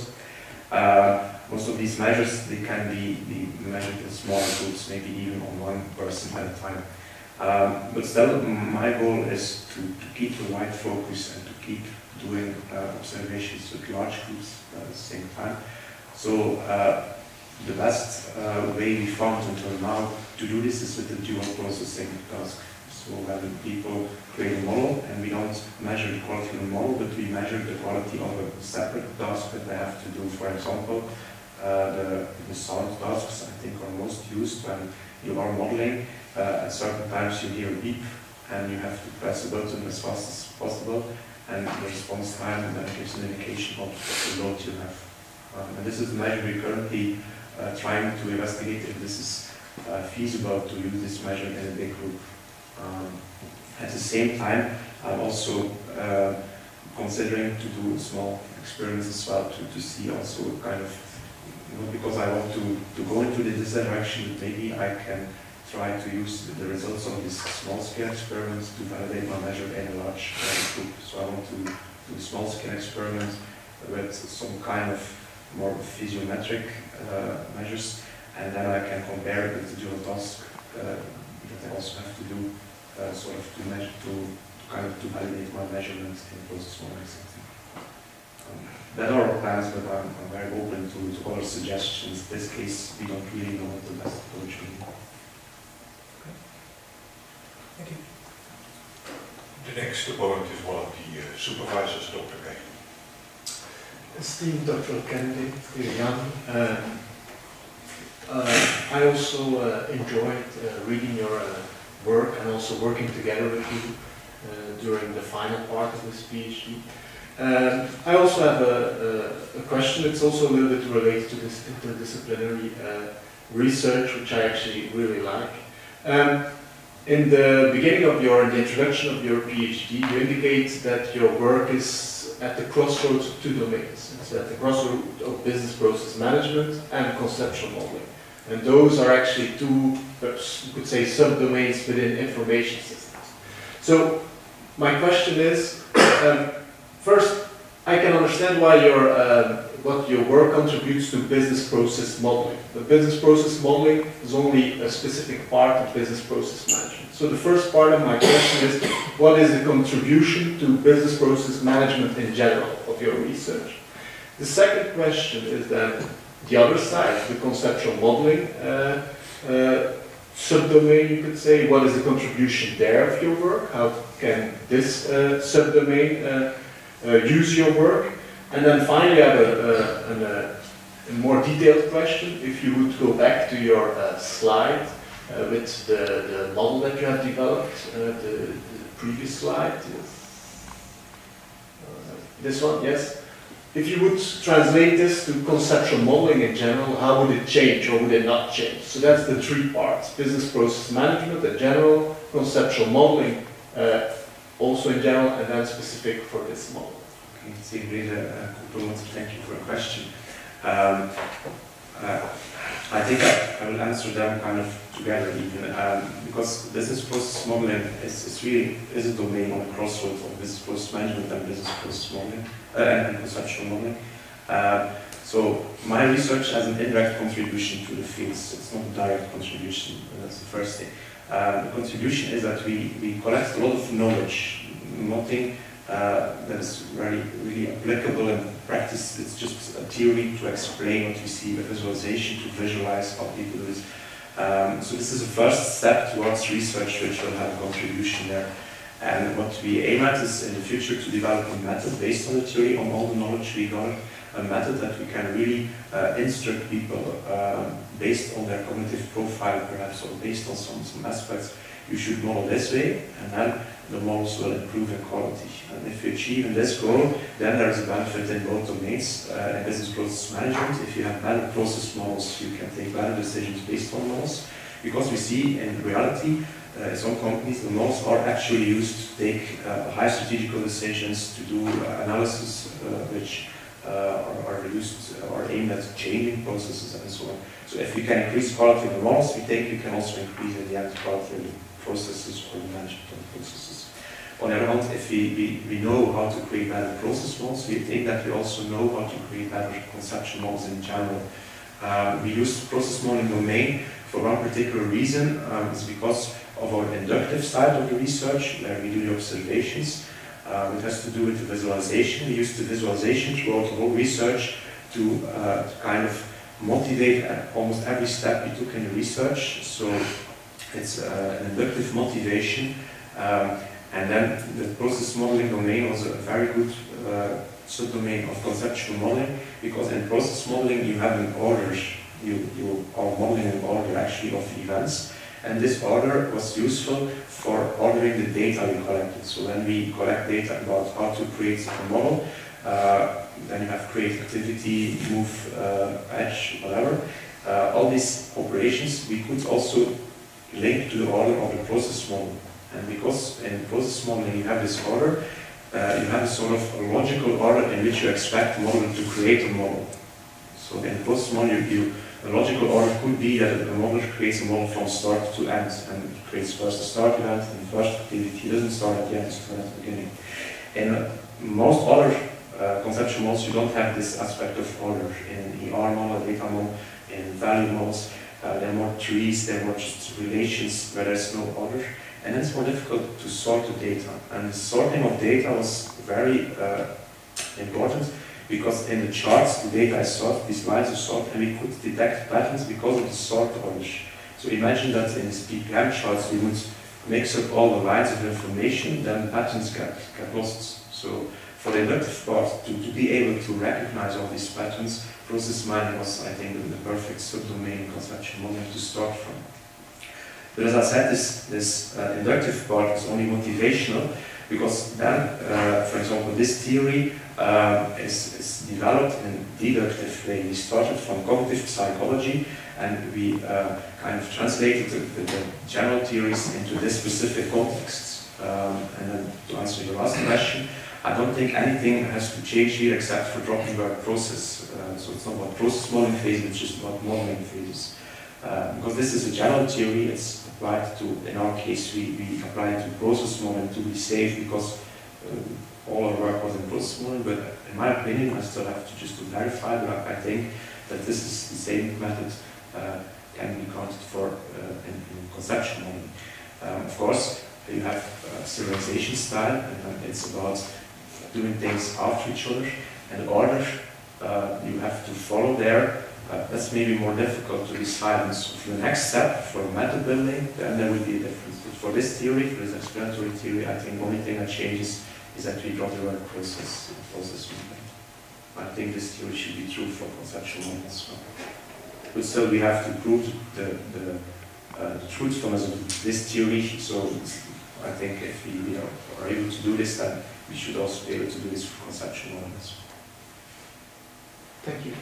[SPEAKER 3] Most of these measures, they can be measured in smaller groups, maybe even on one person at a time. But still, my goal is to keep the right focus and to keep doing observations with large groups at the same time. So the best way we found until now to do this is with the dual processing task. So when people create a model, and we don't measure the quality of the model, but we measure the quality of a separate task that they have to do. For example, the sound tasks, I think, are most used when you are modeling. At certain times you hear a beep, and you have to press a button as fast as possible, and the response time gives an indication of the load you have. And this is the measure we're currently trying to investigate if this is feasible to use this measure in a big group. At the same time, I'm also considering to do small experiments as well to see also kind of, not because I want to go into this direction, but maybe I can try to use the results of these small-scale experiments to validate my measure in a large group. So I want to do small-scale experiments with some kind of more physiometric measures, and then I can compare it with the dual task that I also have to do, sort of to measure, to validate my measurements in process modeling setting. That are our plans, but I'm very open to other suggestions. In this case, we don't really know what the best approach will be.
[SPEAKER 1] Thank you. The next opponent is one of the supervisors, Dr. Kay.
[SPEAKER 7] Esteemed doctoral candidate, Jan, I also enjoyed reading your work and also working together with you during the final part of this PhD. I also have a question. It's also a little bit related to this interdisciplinary research, which I actually really like. In the beginning of in the introduction of your PhD, you indicate that your work is at the crossroads of two domains. It's at the crossroads of business process management and conceptual modeling. And those are actually two, perhaps you could say, subdomains within information systems. So my question is, first, I can understand why what your work contributes to business process modeling. But business process modeling is only a specific part of business process management. So the first part of my question is, what is the contribution to business process management in general of your research? The second question is then the other side, the conceptual modeling subdomain, you could say. What is the contribution there of your work? How can this subdomain use your work? And then finally, I have a more detailed question. If you would go back to your slide with the model that you have developed, the previous slide. This one, yes. If you would translate this to conceptual modeling in general, how would it change or would it not change? So that's the three parts: business process management in general, conceptual modeling also in general, and then specific for this model.
[SPEAKER 3] Okay, so really compliment. Thank you for the question. I think I will answer them kind of together even, because business process modeling is really a domain on the crossroads of business process management and business process modeling and conceptual modeling. So my research has an indirect contribution to the fields. It's not a direct contribution. That's the first thing. The contribution is that we collect a lot of knowledge, nothing that is really applicable in practice. It's just a theory to explain what we see, a visualization to visualize how people do it. So this is a first step towards research which will have a contribution there. And what we aim at is in the future to develop a method based on the theory, on all the knowledge we got, a method that we can really instruct people based on their cognitive profile perhaps, or based on some aspects. You should model this way, and then the models will improve in quality. And if you achieve in this goal, then there is a benefit in both domains. In business process management, if you have better process models, you can take better decisions based on models. Because we see in reality, in some companies, the models are actually used to take high strategical decisions, to do analysis which are used or aimed at changing processes and so on. So if we can increase quality of the models, we think we can also increase in the end quality of the processes or the management of the processes. On the other hand, if we know how to create better process models, we think that we also know how to create better conceptual models in general. We use the process modeling domain for one particular reason. It's because of our inductive side of the research, where we do the observations. It has to do with the visualization. We use the visualization throughout the whole research to kind of motivate almost every step we took in the research. So it's an inductive motivation. And then the process modeling domain was a very good subdomain of conceptual modeling, because in process modeling you have an order. You are modeling an order actually of events. And this order was useful for ordering the data we collected. So when we collect data about how to create a model, then you have create activity, move, edge, whatever. All these operations we could also link to the order of the process model. And because in process modeling you have this order, you have a sort of a logical order in which you expect the model to create a model. So in process modeling, a logical order could be that a model creates a model from start to end, and it creates first a start event, and the first activity doesn't start at the end, it starts at the beginning. In most other conceptual models, you don't have this aspect of order. In ER model, data model, in value models, there are more trees, there are more just relations where there's no order. And it's more difficult to sort the data. And the sorting of data was very important, because in the charts, the data is sorted, these lines are sorted, and we could detect patterns because of the sort orders. So imagine that in these PPM charts, we would mix up all the lines of information, then patterns get lost. So for the inductive part, to be able to recognize all these patterns, process mining was, I think, the perfect subdomain in conceptual modeling to start from. But as I said, this inductive part is only motivational, because then, for example, this theory is developed in a deductive way. We started from cognitive psychology, and we kind of translated the general theories into this specific context. And then to answer your last question, I don't think anything has to change here except for dropping our process. So it's not about process modeling phase, it's just about modeling phases. Because this is a general theory, it's applied to, in our case, we apply it to process modeling to be safe, because all our work was in process modeling. But in my opinion, I still have to just to verify, but I think that this is the same method can be counted for in conceptual modeling. Of course, you have serialization style, and it's about doing things after each other, and the order you have to follow there. That's maybe more difficult to decide. So for the next step, for method building, then there will be a difference. But for this theory, for this explanatory theory, I think the only thing that changes is that we drop the word process movement. I think this theory should be true for conceptual models as well. But still, we have to prove the the truth from this theory. So I think if we are able to do this, then we should also be able to do this for conceptual models.
[SPEAKER 7] Thank you.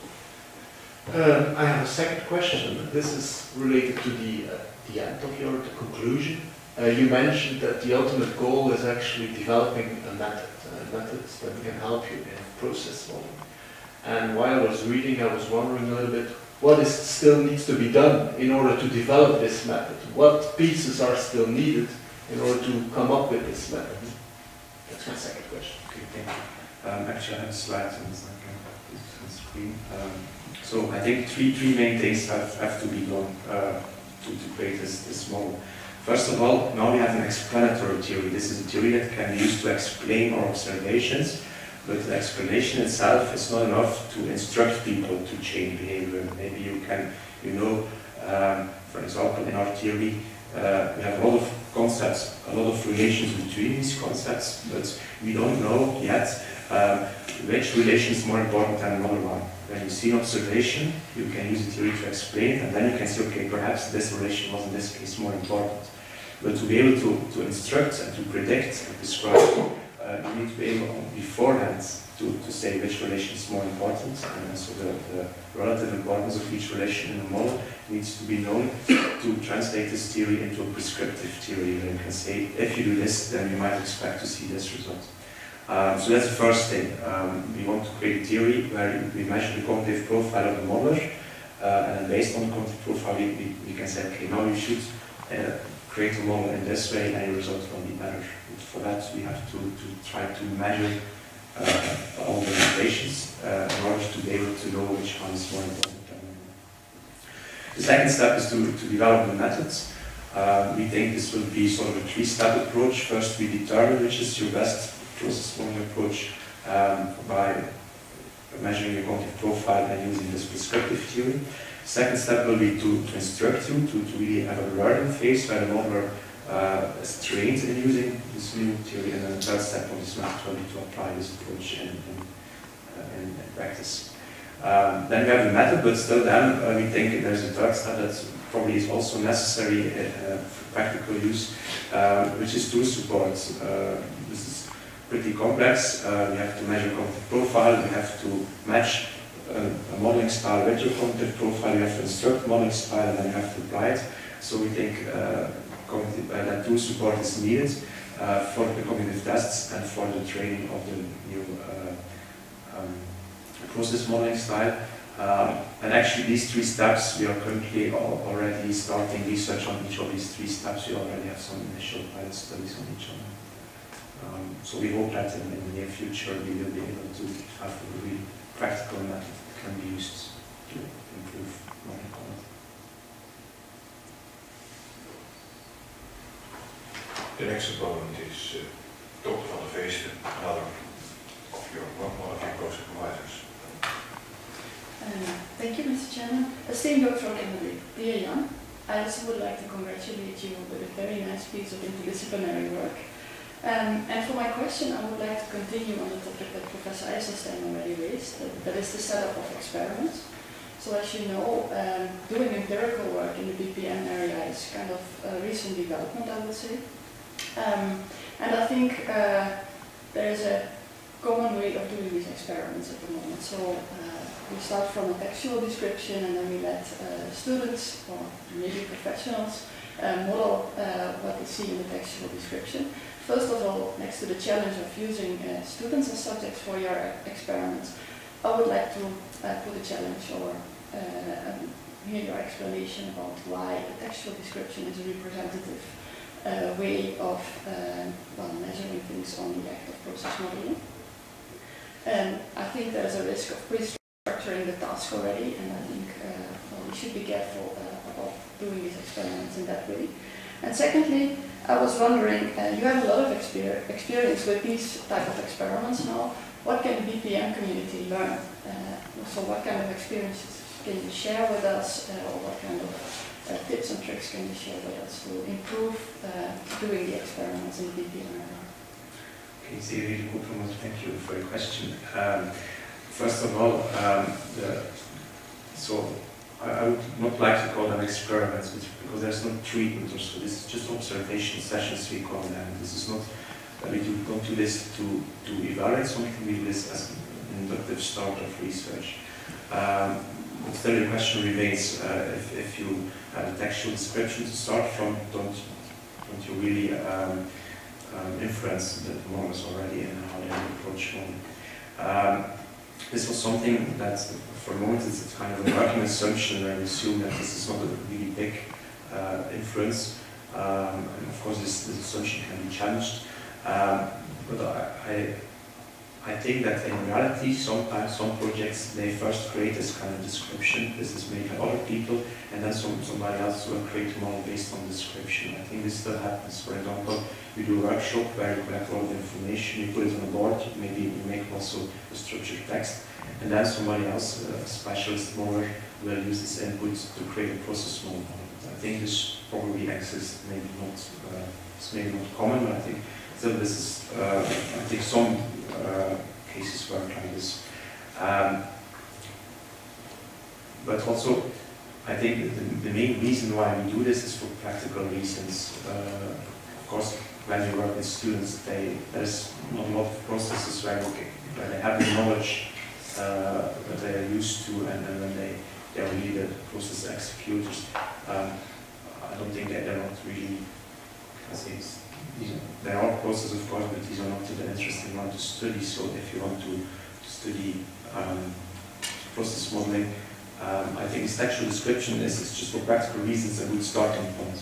[SPEAKER 7] I have a second question. This is related to the end of the conclusion. You mentioned that the ultimate goal is actually developing a methods that can help you in process modeling. And while I was reading, I was wondering a little bit, what still needs to be done in order to develop this method? What pieces are still needed in order to come up with this method? That's my second question.
[SPEAKER 3] Okay, thank you. Actually, I have a slide on this. I can put it on the screen. So I think three main things have to be done to create this model. First of all, now we have an explanatory theory. This is a theory that can be used to explain our observations, but the explanation itself is not enough to instruct people to change behavior. Maybe you can, for example, in our theory, we have a lot of concepts, a lot of relations between these concepts, but we don't know yet which relation is more important than another one. When you see an observation, you can use a theory to explain it, and then you can say, okay, perhaps this relation was in this case more important. But to be able to instruct and to predict and describe, you need to be able beforehand to say which relation is more important, and so the relative importance of each relation in the model needs to be known to translate this theory into a prescriptive theory, where you can say, if you do this, then you might expect to see this result. So that's the first thing. We want to create a theory where we measure the cognitive profile of the modeler, and then based on the cognitive profile, we can say, okay, now you should create a model in this way, and your results will be better. But for that, we have to try to measure all the relations in order to be able to know which one is more important. The second step is to develop the methods. We think this will be sort of a three-step approach. First, we determine which is your best process modeling approach by measuring your cognitive profile and using this prescriptive theory. Second step will be to instruct you to really have a learning phase where the modeler is trained in using this new theory, and then the third step of this method will be to apply this approach in practice. Then we have the method, but still then we think there's a third step that probably is also necessary for practical use, which is tool support. This is pretty complex. We have to measure cognitive profile, we have to match a modeling style with your cognitive profile, you have to instruct modeling style, and then you have to apply it. So we think that tool support is needed for the cognitive tests and for the training of the new process modeling style. And actually these three steps, we are currently already starting research on each of these three steps. We already have some initial pilot studies on each of them. So we hope that in the near future we will be able to have a really practical method that can be used to improve modeling quality.
[SPEAKER 1] The next opponent is Dr. van der Veesten, one of your co-supervisors.
[SPEAKER 8] Thank you, Mr. Chairman. Esteemed Dr. Kennedy, dear Jan, I also would like to congratulate you with a very nice piece of interdisciplinary work. And for my question, I would like to continue on the topic that Professor Eisenstein already raised, that is the setup of experiments. So as you know, doing empirical work in the BPM area is kind of a recent development, I would say. And I think there is a common way of doing these experiments at the moment. So we start from a textual description, and then we let students, or maybe professionals, model what they see in the textual description. First of all, next to the challenge of using students as subjects for your experiments, I would like to put a challenge or hear your explanation about why a textual description is a representative way of measuring things on the act of process modeling. I think there's a risk of pre-structuring the task already, and I think we should be careful about doing these experiments in that way. And secondly, I was wondering, you have a lot of experience with these type of experiments now. What can the BPM community learn? So what kind of experiences can you share with us, or what kind of tips and tricks can you share with us to improve doing the experiments in the BPM area?
[SPEAKER 3] Okay, so really good one. Thank you for your question. First of all, so I would not like to call them experiments, because there's no treatment or so. This is just observation sessions, we call them. This is not, we don't do this to evaluate something, we do this as an inductive start of research. But still the question remains, if you have a textual description to start from, don't you really influence the models already and how they approach modeling. This was something that, for a moment, it's kind of a working assumption where we assume that this is not a really big influence. And of course, this assumption can be challenged. But I think that in reality, sometimes some projects, they first create this kind of description. This is made by other people, and then somebody else will create a model based on description. I think this still happens. For example, you do a workshop where you collect all the information, you put it on a board, maybe you make also a structured text, and then somebody else, a specialist modeler, will use this input to create a process model. I think this probably exists, maybe not, it's maybe not common, but I think still this is, I think some cases work like this. But also, I think the main reason why we do this is for practical reasons. Of course, when you work with students, there's not a lot of processes where they have the knowledge that they are used to, and then when they are really the process executors. I don't think that they're not really, there are processes of course, but these are not the interesting one to study. So if you want to study process modeling, I think this textual description is just for practical reasons a good starting point.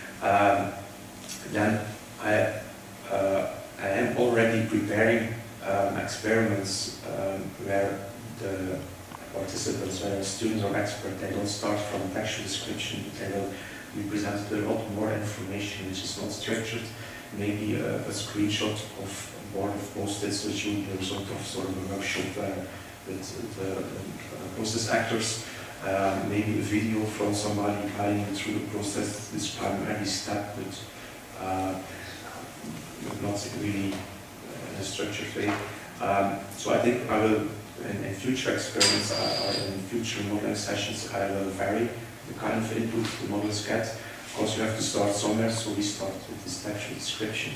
[SPEAKER 3] Then I am already preparing experiments where the participants, whether students or experts, they don't start from a textual description, but they will be presented a lot more information which is not structured. Maybe a screenshot of a board of post-its, which will be the result of sort of a workshop with the process actors. Maybe a video from somebody guiding you through the process, describing every step, but not really in a structured way. So I think I will, in future experiments or in future modeling sessions, I will vary the kind of input the models get. Of course, you have to start somewhere, so we start with this textual description.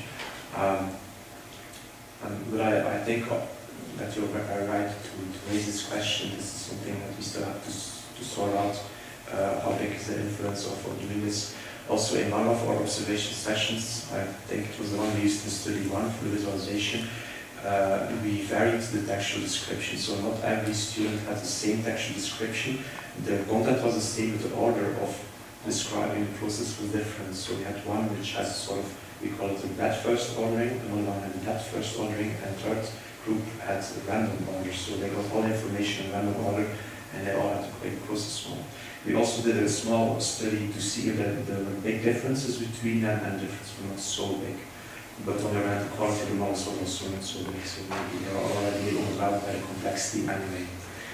[SPEAKER 3] But I think that you're very right to raise this question. This is something that we still have to sort out. How big is the influence of doing this? Also, in one of our observation sessions, I think it was the one we used in study 1 for the visualization, we varied the textual description. So not every student had the same textual description. The content was the same, but the order of describing the process was different. So we had one which has sort of, we call it a breadth first ordering, another one had a depth first ordering, and third group had random order. So they got all the information in random order, and they all had to create a process model. We also did a small study to see if there were big differences between them, and differences were not so big. But on the other hand, the quality of the models was also not so big, so maybe they are already overwhelmed by the complexity anyway.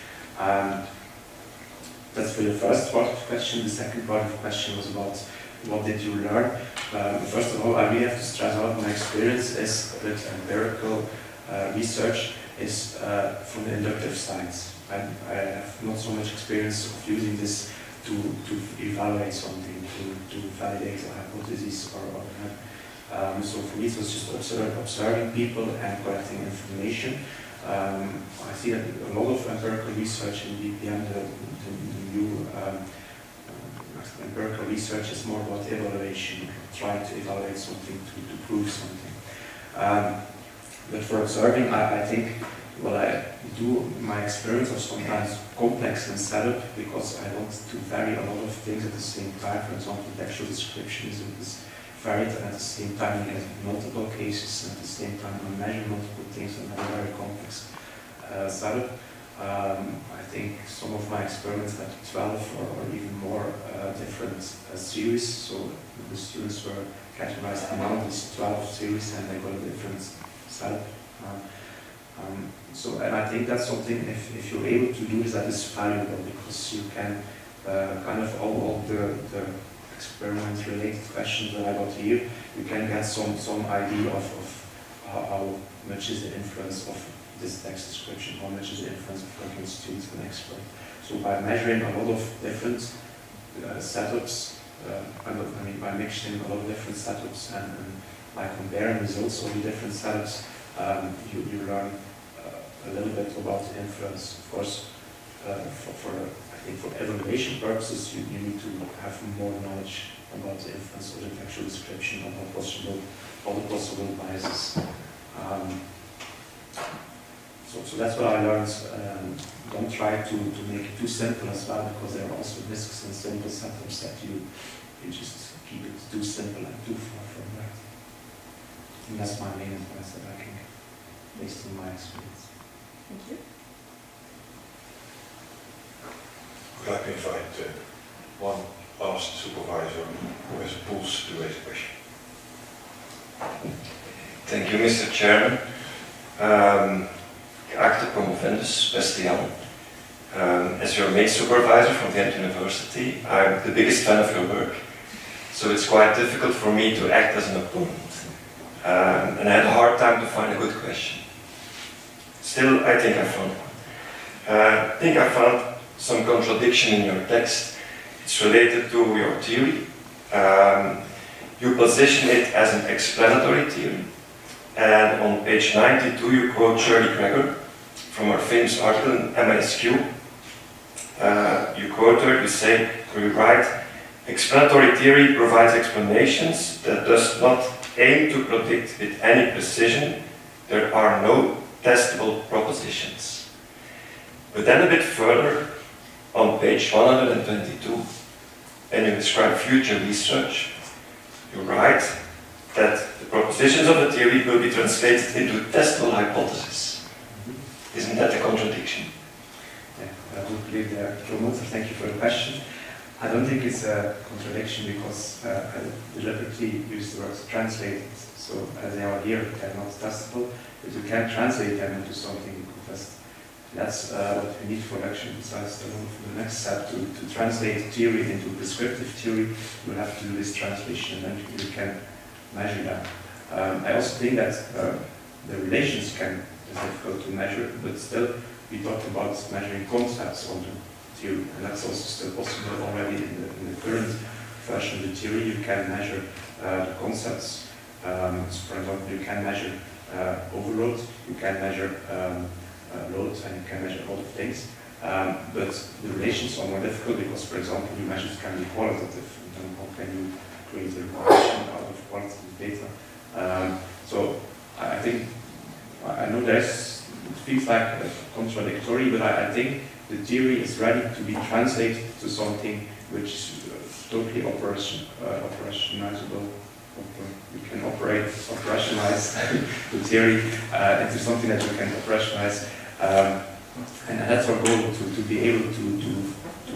[SPEAKER 3] That's for the first part of the question. The second part of the question was about what did you learn. First of all, I really have to stress out my experience is with empirical research is from the inductive side. I have not so much experience of using this to evaluate something, to validate a hypothesis or so for me it was just observing people and collecting information. I see that a lot of empirical research in BPM, the new empirical research is more about evaluation, trying to evaluate something to prove something. But for observing, I think what I do, my experiments are sometimes complex in setup because I want to vary a lot of things at the same time. For example, textual description is varied, and at the same time you get multiple cases, and at the same time you measure multiple things and have a very complex setup. I think some of my experiments had 12 or even more different series, so the students were categorized among these 12 series and they got a different setup. And I think that's something, if you're able to do that is valuable, because you can kind of all the experiment-related questions that I got here, you can get some idea of how much is the influence of this text description, how much is the influence of working with students and experts. So So by measuring a lot of different setups, by mixing a lot of different setups and by comparing results of the different setups, you learn a little bit about the influence. Of course, I think for evaluation purposes, you need to have more knowledge about the influence of the textual description of all the possible biases. So that's what I learned. Don't try to make it too simple as well, because there are also risks in simple setups that you just keep it too simple and too far from that. And that's my main advice that I can give, based on my experience.
[SPEAKER 8] Thank you.
[SPEAKER 1] I'd like to invite one last supervisor, Professor Poels, to raise a question.
[SPEAKER 9] Thank you, Mr. Chairman. Geachte promovendus, beste Jan. As your main supervisor from Ghent University, I'm the biggest fan of your work, so it's quite difficult for me to act as an opponent. And I had a hard time to find a good question. Still, I think I found one. I think I found some contradiction in your text. It's related to your theory. You position it as an explanatory theory. And on page 92 you quote Shirley Gregor from her famous article in MISQ. You quote her, you write, explanatory theory provides explanations that does not aim to predict with any precision. There are no testable propositions. But then a bit further, on page 122, when you describe future research, you write that the propositions of the theory will be translated into testable hypotheses. Isn't that a contradiction?
[SPEAKER 3] Yeah, I do believe that. Promoter, thank you for the question. I don't think it's a contradiction, because I deliberately use the word translated. So as they are here, they're not testable, but you can translate them into something you can test. That's what we need for action, besides the next step. To translate theory into prescriptive theory, you have to do this translation, and then you can measure that. I also think that the relations is difficult to measure, but still we talk about measuring concepts on the theory, and that's also still possible already in the current version of the theory. You can measure the concepts. So for example, you can measure overload, you can measure load, and you can measure a lot of things. But the relations are more difficult because, for example, your measures can be qualitative. And then how can you create a relation out of qualitative data? So I think, I know it feels like contradictory, but I think the theory is ready to be translated to something which is totally operationalizable. You can operationalize the theory into something that you can operationalize, and that's our goal, to be able to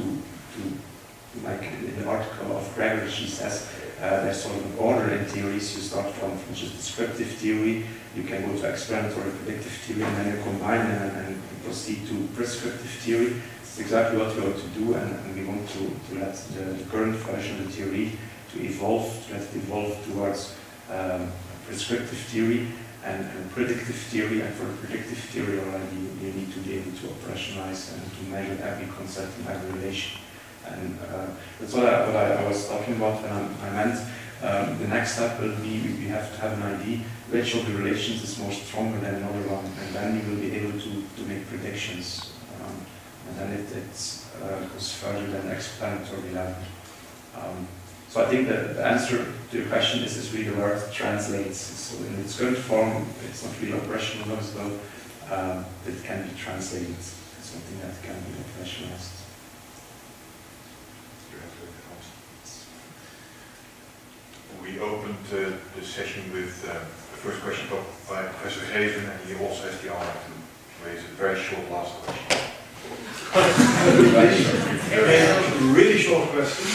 [SPEAKER 3] like in the article of Gregor, she says there's sort of an order in theories. You start from just descriptive theory, you can go to explanatory predictive theory, and then you combine them and proceed to prescriptive theory. It's exactly what we want to do, and we want to let the current version of the theory to let it evolve towards prescriptive theory and predictive theory. And for predictive theory already you need to be able to operationalize and to measure every concept and every relation. And that's what I was talking about when I meant the next step will be we have to have an idea which of the relations is more stronger than another one, and then we will be able to make predictions. And then it goes further than explanatory level. So I think the answer to your question is really the word translates. So in its current form, it's not really operational as well, but it can be translated. It's something that can be operationalized.
[SPEAKER 1] We opened the session with the first question by Professor Geven, and he also has the honor to raise a very short last question.
[SPEAKER 2] Really short question.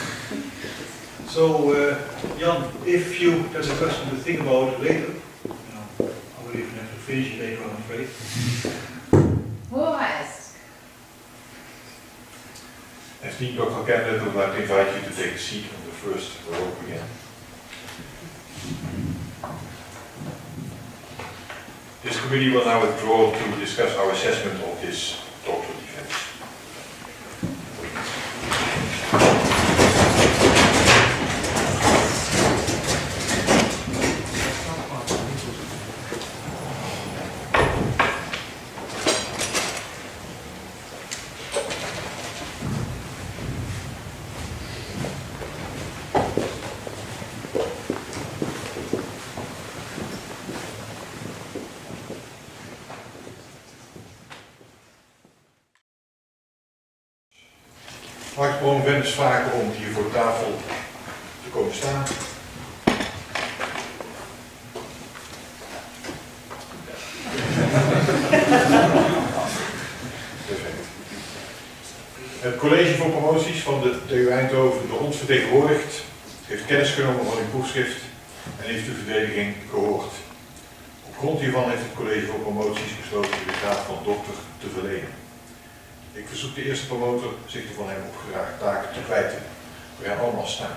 [SPEAKER 2] So, Jan, if there's a question to think about later, I will even have to finish it later, I'm afraid.
[SPEAKER 10] Who asks?
[SPEAKER 1] Esteemed Dr. Candidate, I would like to invite you to take a seat on the first row again. This committee will now withdraw to discuss our assessment of this doctoral defense. promovendus vragen om hier voor de tafel te komen staan. Het college voor promoties van de TU Eindhoven, door ons vertegenwoordigd, heeft kennis genomen van uw proefschrift en heeft uw verdediging gehoord. Op grond hiervan heeft het college voor promoties besloten de graad van dokter te verlenen. Ik verzoek de eerste promotor zich de van hem opgedragen taken te kwijten. We gaan allemaal staan.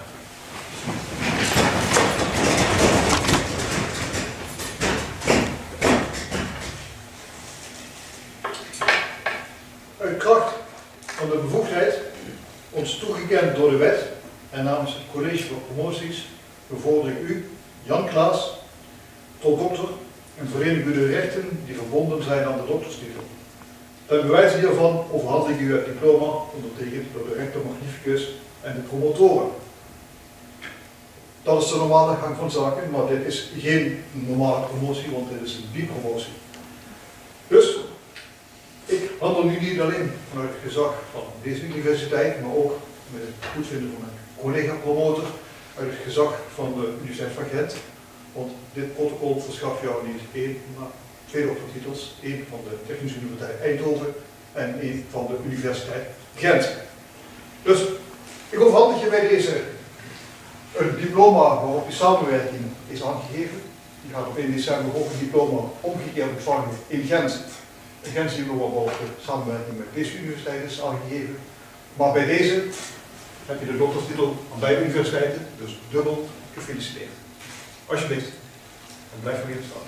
[SPEAKER 2] Uit kracht van de bevoegdheid, ons toegekend door de wet en namens het college voor promoties, bevorder ik u, Jan Klaas, tot dokter en verenig u de rechten die verbonden zijn aan de dokterstitel. Ten bewijze hiervan overhandig ik u het diploma, ondertekend door de rector magnificus en de promotoren. Dat is de normale gang van zaken, maar dit is geen normale promotie, want dit is een bipromotie. Dus, ik handel nu niet alleen vanuit het gezag van deze universiteit, maar ook met het goedvinden van mijn collega-promotor uit het gezag van de Universiteit van Gent. Want dit protocol verschaft jou niet één, maar twee doktertitels. Één van de Technische Universiteit Eindhoven en één van de Universiteit Gent. Dus ik overhandig je bij deze een diploma waarop die samenwerking is aangegeven. Je gaat op 1 december ook een diploma omgekeerd ontvangen in Gent. In Gent zien we waarop de samenwerking met deze universiteit is aangegeven. Maar bij deze heb je de dokterstitel aan beide universiteiten, dus dubbel gefeliciteerd. Alsjeblieft, en blijf nog even staan.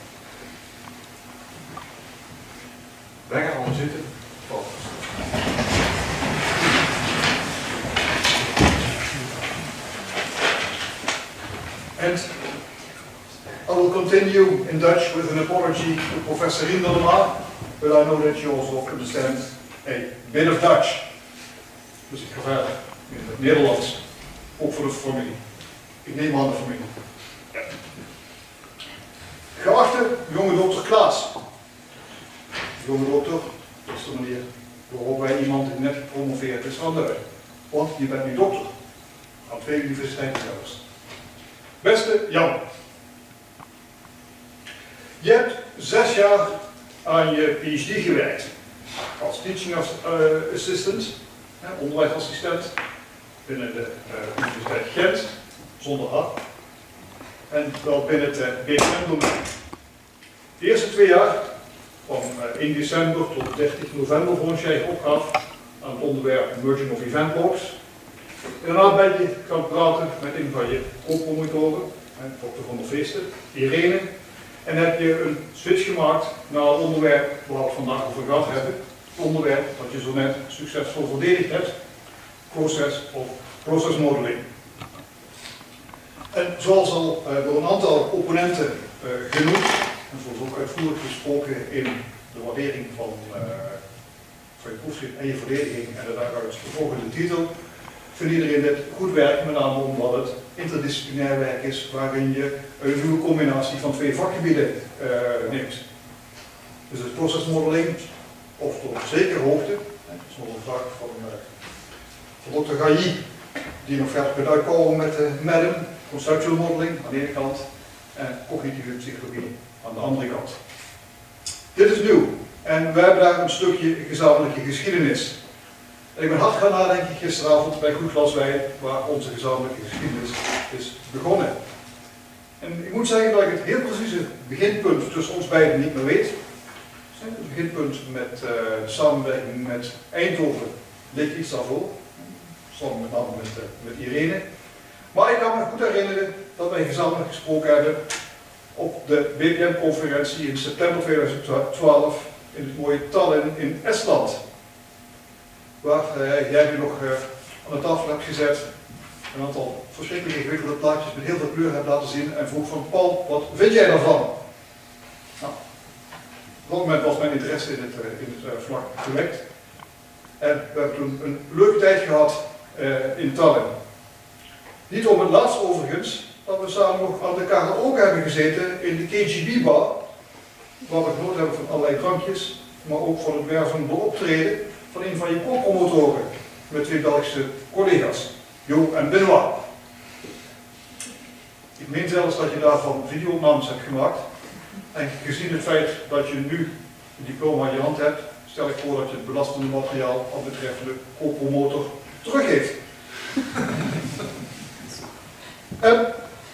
[SPEAKER 1] Wij gaan allemaal zitten.
[SPEAKER 2] And I will continue in Dutch with an apology to Professor Rindelma, but I know that you also understand a bit of Dutch. Dus ik ga verder in het Nederlands, ook voor de familie. Ik neem aan de familie. Ja. Geachte jonge dokter Klaas. Jonge dokter, dat is de manier waarop wij iemand die net gepromoveerd is aanduiden. Want je bent nu dokter. Aan 2 universiteiten zelfs. Beste Jan. Je hebt 6 jaar aan je PhD gewerkt. Als teaching assistant, onderwijsassistent binnen de Universiteit Gent, zonder A. En wel binnen het BPM-domein. De eerste 2 jaar, van 1 december tot 30 november volgens jij opgaf aan het onderwerp Merging of Event Logs. En daarna ben je gaan praten met een van je co-promotoren, dokter Van der Feesten, Irene. En heb je een switch gemaakt naar het onderwerp waar we het vandaag over gehad hebben. Het onderwerp dat je zo net succesvol verdedigd hebt, process modeling. En zoals al door een aantal opponenten genoemd, en zoals ook uitvoerig gesproken in de waardering van je proefschrift en je verdediging en de daaruit gevolgde titel, vindt iedereen dit goed werk, met name omdat het interdisciplinair werk is waarin je een nieuwe combinatie van 2 vakgebieden neemt. Dus het procesmodeling, of tot op zekere hoogte, dat is nog een vraag van Dr. Gailly, die nog verder kunt uitkomen met Madden, conceptual modeling aan de ene kant en cognitieve psychologie aan de andere kant. Dit is nieuw en we hebben daar een stukje gezamenlijke geschiedenis. En ik ben hard gaan nadenken gisteravond bij Goed Glas Wijn, waar onze gezamenlijke geschiedenis is begonnen. En ik moet zeggen dat ik het heel precieze beginpunt tussen ons beiden niet meer weet. Het beginpunt met de samenwerking met Eindhoven ligt iets daarvoor, samen met name met Irene. Maar ik kan me goed herinneren dat wij gezamenlijk gesproken hebben op de BPM-conferentie in september 2012 in het mooie Tallinn in Estland. Waar jij nu nog aan de tafel hebt gezet, een aantal verschrikkelijk ingewikkelde plaatjes met heel veel kleur hebt laten zien en vroeg van Paul, wat vind jij daarvan? Nou, op dat moment was mijn interesse in het vlak gewekt. En we hebben toen een leuke tijd gehad in Tallinn. Niet om het laatst overigens, dat we samen nog aan de karaoke hebben gezeten in de KGB-bar, waar we genoten hebben van allerlei drankjes, maar ook van het wervende optreden van een van je co-promotoren, met 2 Belgische collega's, Jo en Benoit. Ik meen zelfs dat je daarvan videoopnames hebt gemaakt. En gezien het feit dat je nu een diploma in je hand hebt, stel ik voor dat je het belastende materiaal wat betreft de co-promotor teruggeeft. En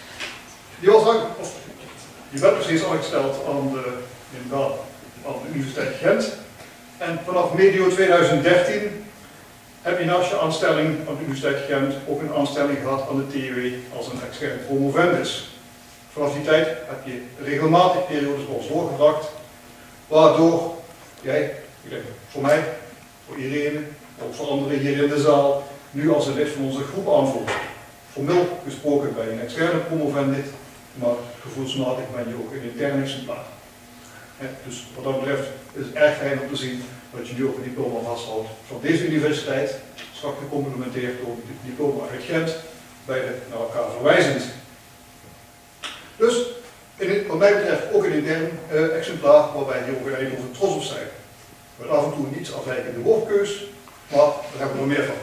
[SPEAKER 2] je bent precies aangesteld aan de Universiteit Gent. En vanaf medio 2013 heb je naast je aanstelling aan de Universiteit Gent ook een aanstelling gehad aan de TUW als een extern promovendus. Vanaf die tijd heb je regelmatig periodes bij ons doorgebracht, waardoor jij, ik denk voor mij, voor Irene, ook voor anderen hier in de zaal, nu als een lid van onze groep aanvoelt. Formeel gesproken ben je een externe promovendus, maar gevoelsmatig ben je ook een intern exemplaar. Dus wat dat betreft is het erg fijn om te zien dat je nu ook een diploma vasthoudt van deze universiteit, straks gecomplementeerd door het diploma uit Gent, beide naar elkaar verwijzend. Dus wat mij betreft ook een intern exemplaar waarbij je ook een over trots op zijn. Met af en toe een iets afwijkende woordkeus, maar daar hebben we nog meer van.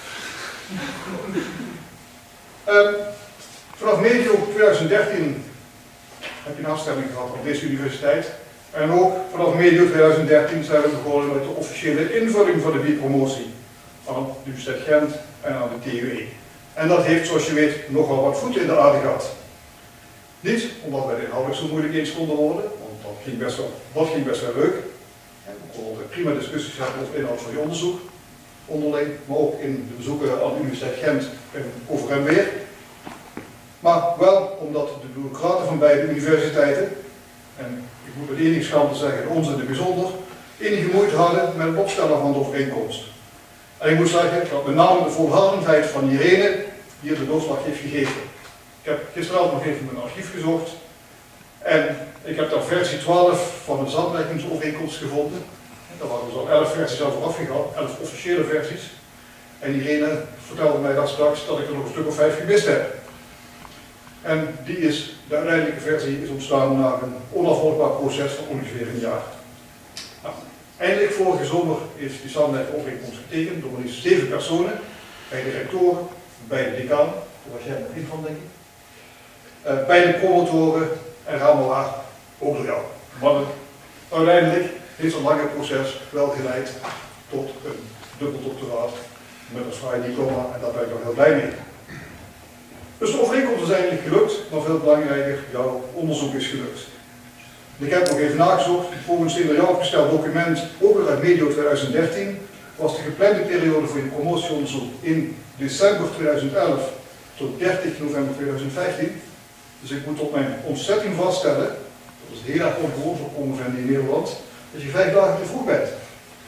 [SPEAKER 2] Vanaf medio 2013 heb je een aanstelling gehad op deze universiteit. En ook vanaf medio 2013 zijn we begonnen met de officiële invulling van de bipromotie aan de Universiteit Gent en aan de TUW. En dat heeft, zoals je weet, nogal wat voeten in de aarde gehad. Niet omdat wij inhoudelijk zo moeilijk eens konden worden, want dat ging best wel leuk. We konden altijd prima discussies hebben over de inhoud van je onderzoek, onderling, maar ook in de bezoeken aan de Universiteit Gent en over en weer. Maar wel omdat de bureaucraten van beide universiteiten, en ik moet met enige schaamte zeggen, onze in het bijzonder, enige moeite hadden met het opstellen van de overeenkomst. En ik moet zeggen dat met name de volhardendheid van Irene hier de doorslag heeft gegeven. Ik heb gisteravond nog even mijn archief gezocht en ik heb daar versie 12 van de samenwerkingsovereenkomst gevonden. Daar waren dus al 11 versies al vooraf gegaan, 11 officiële versies. En Irene vertelde mij dat straks dat ik er nog een stuk of 5 gemist heb. En de uiteindelijke versie is ontstaan na een onafvolgbaar proces van ongeveer een jaar. Nou, eindelijk vorige zomer is die samenwerkingsovereenkomst getekend door liefst 7 personen, bij de rectoren, bij de decaan, daar was jij nog één van denk ik, bij de promotoren en Ramoa ook door jou. Maar uiteindelijk heeft een lange proces wel geleid tot een dubbeldoctoraat met een fraai diploma en daar ben ik nog heel blij mee. Dus de overeenkomst is eigenlijk gelukt, maar veel belangrijker, jouw onderzoek is gelukt. Ik heb nog even nagezocht, volgens een door jou opgesteld document, ook al uit medio 2013, was de geplande periode voor je promotieonderzoek in december 2011 tot 30 november 2015. Dus ik moet tot mijn ontzetting vaststellen, dat is heel erg ongewoon voor promovenden in Nederland, dat je 5 dagen te vroeg bent.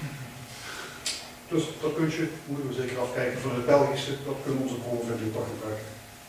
[SPEAKER 2] Dus dat puntje moeten we zeker afkijken van het Belgische, dat kunnen onze promovenden toch gebruiken.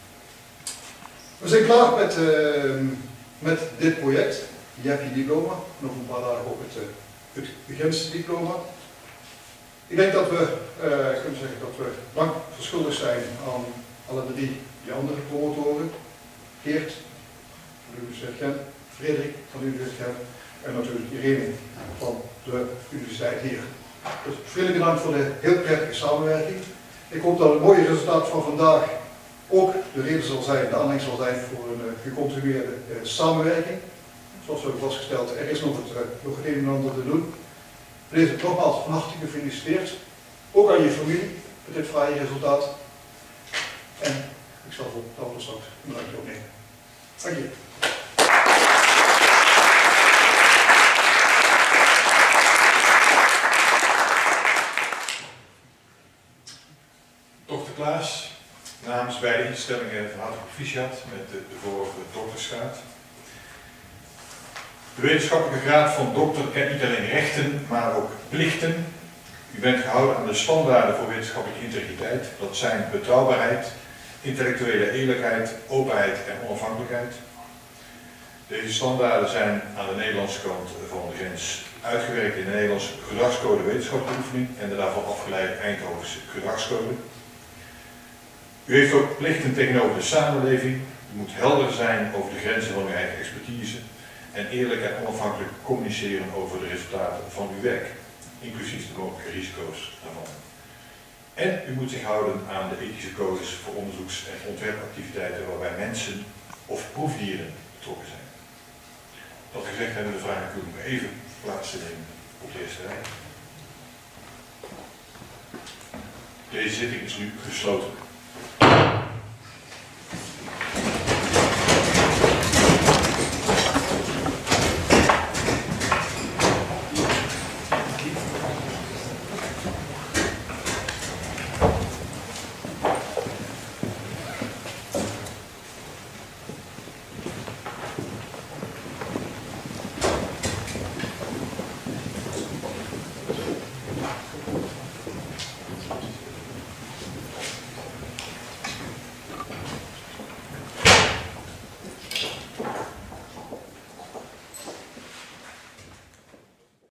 [SPEAKER 2] We zijn klaar met dit project. Je hebt je diploma, nog een paar dagen ook het Gentse diploma. Ik denk dat we kunnen zeggen dat we dank verschuldigd zijn aan alle 3 die andere promotoren. Geert van de Universiteit Gent, Frederik van de Universiteit Gent en natuurlijk Irene van de Universiteit hier. Dus vriendelijke dank voor de heel prettige samenwerking. Ik hoop dat het mooie resultaat van vandaag ook de reden zal zijn, de aanleiding zal zijn voor een gecontinueerde samenwerking. Zoals we hebben vastgesteld, er is nog het een en ander te doen. Deze nogmaals van harte gefeliciteerd. Ook aan je familie met dit fraaie resultaat. En ik zal voor dat straks een drankje opnemen. Dank je.
[SPEAKER 1] Dr. Klaas, namens beide instellingen van harte proficiat met de vorige doktersgraad. De wetenschappelijke graad van dokter kent niet alleen rechten, maar ook plichten. U bent gehouden aan de standaarden voor wetenschappelijke integriteit. Dat zijn betrouwbaarheid, intellectuele eerlijkheid, openheid en onafhankelijkheid. Deze standaarden zijn aan de Nederlandse kant van de grens uitgewerkt in de Nederlandse gedragscode wetenschappelijke oefening en de daarvan afgeleide Eindhovense gedragscode. U heeft ook plichten tegenover de samenleving. U moet helder zijn over de grenzen van uw eigen expertise en eerlijk en onafhankelijk communiceren over de resultaten van uw werk, inclusief de mogelijke risico's daarvan. En u moet zich houden aan de ethische codes voor onderzoeks- en ontwerpactiviteiten waarbij mensen of proefdieren betrokken zijn. Dat gezegd hebben we de vraag natuurlijk nog even plaats te nemen op de eerste rij. Deze zitting is nu gesloten.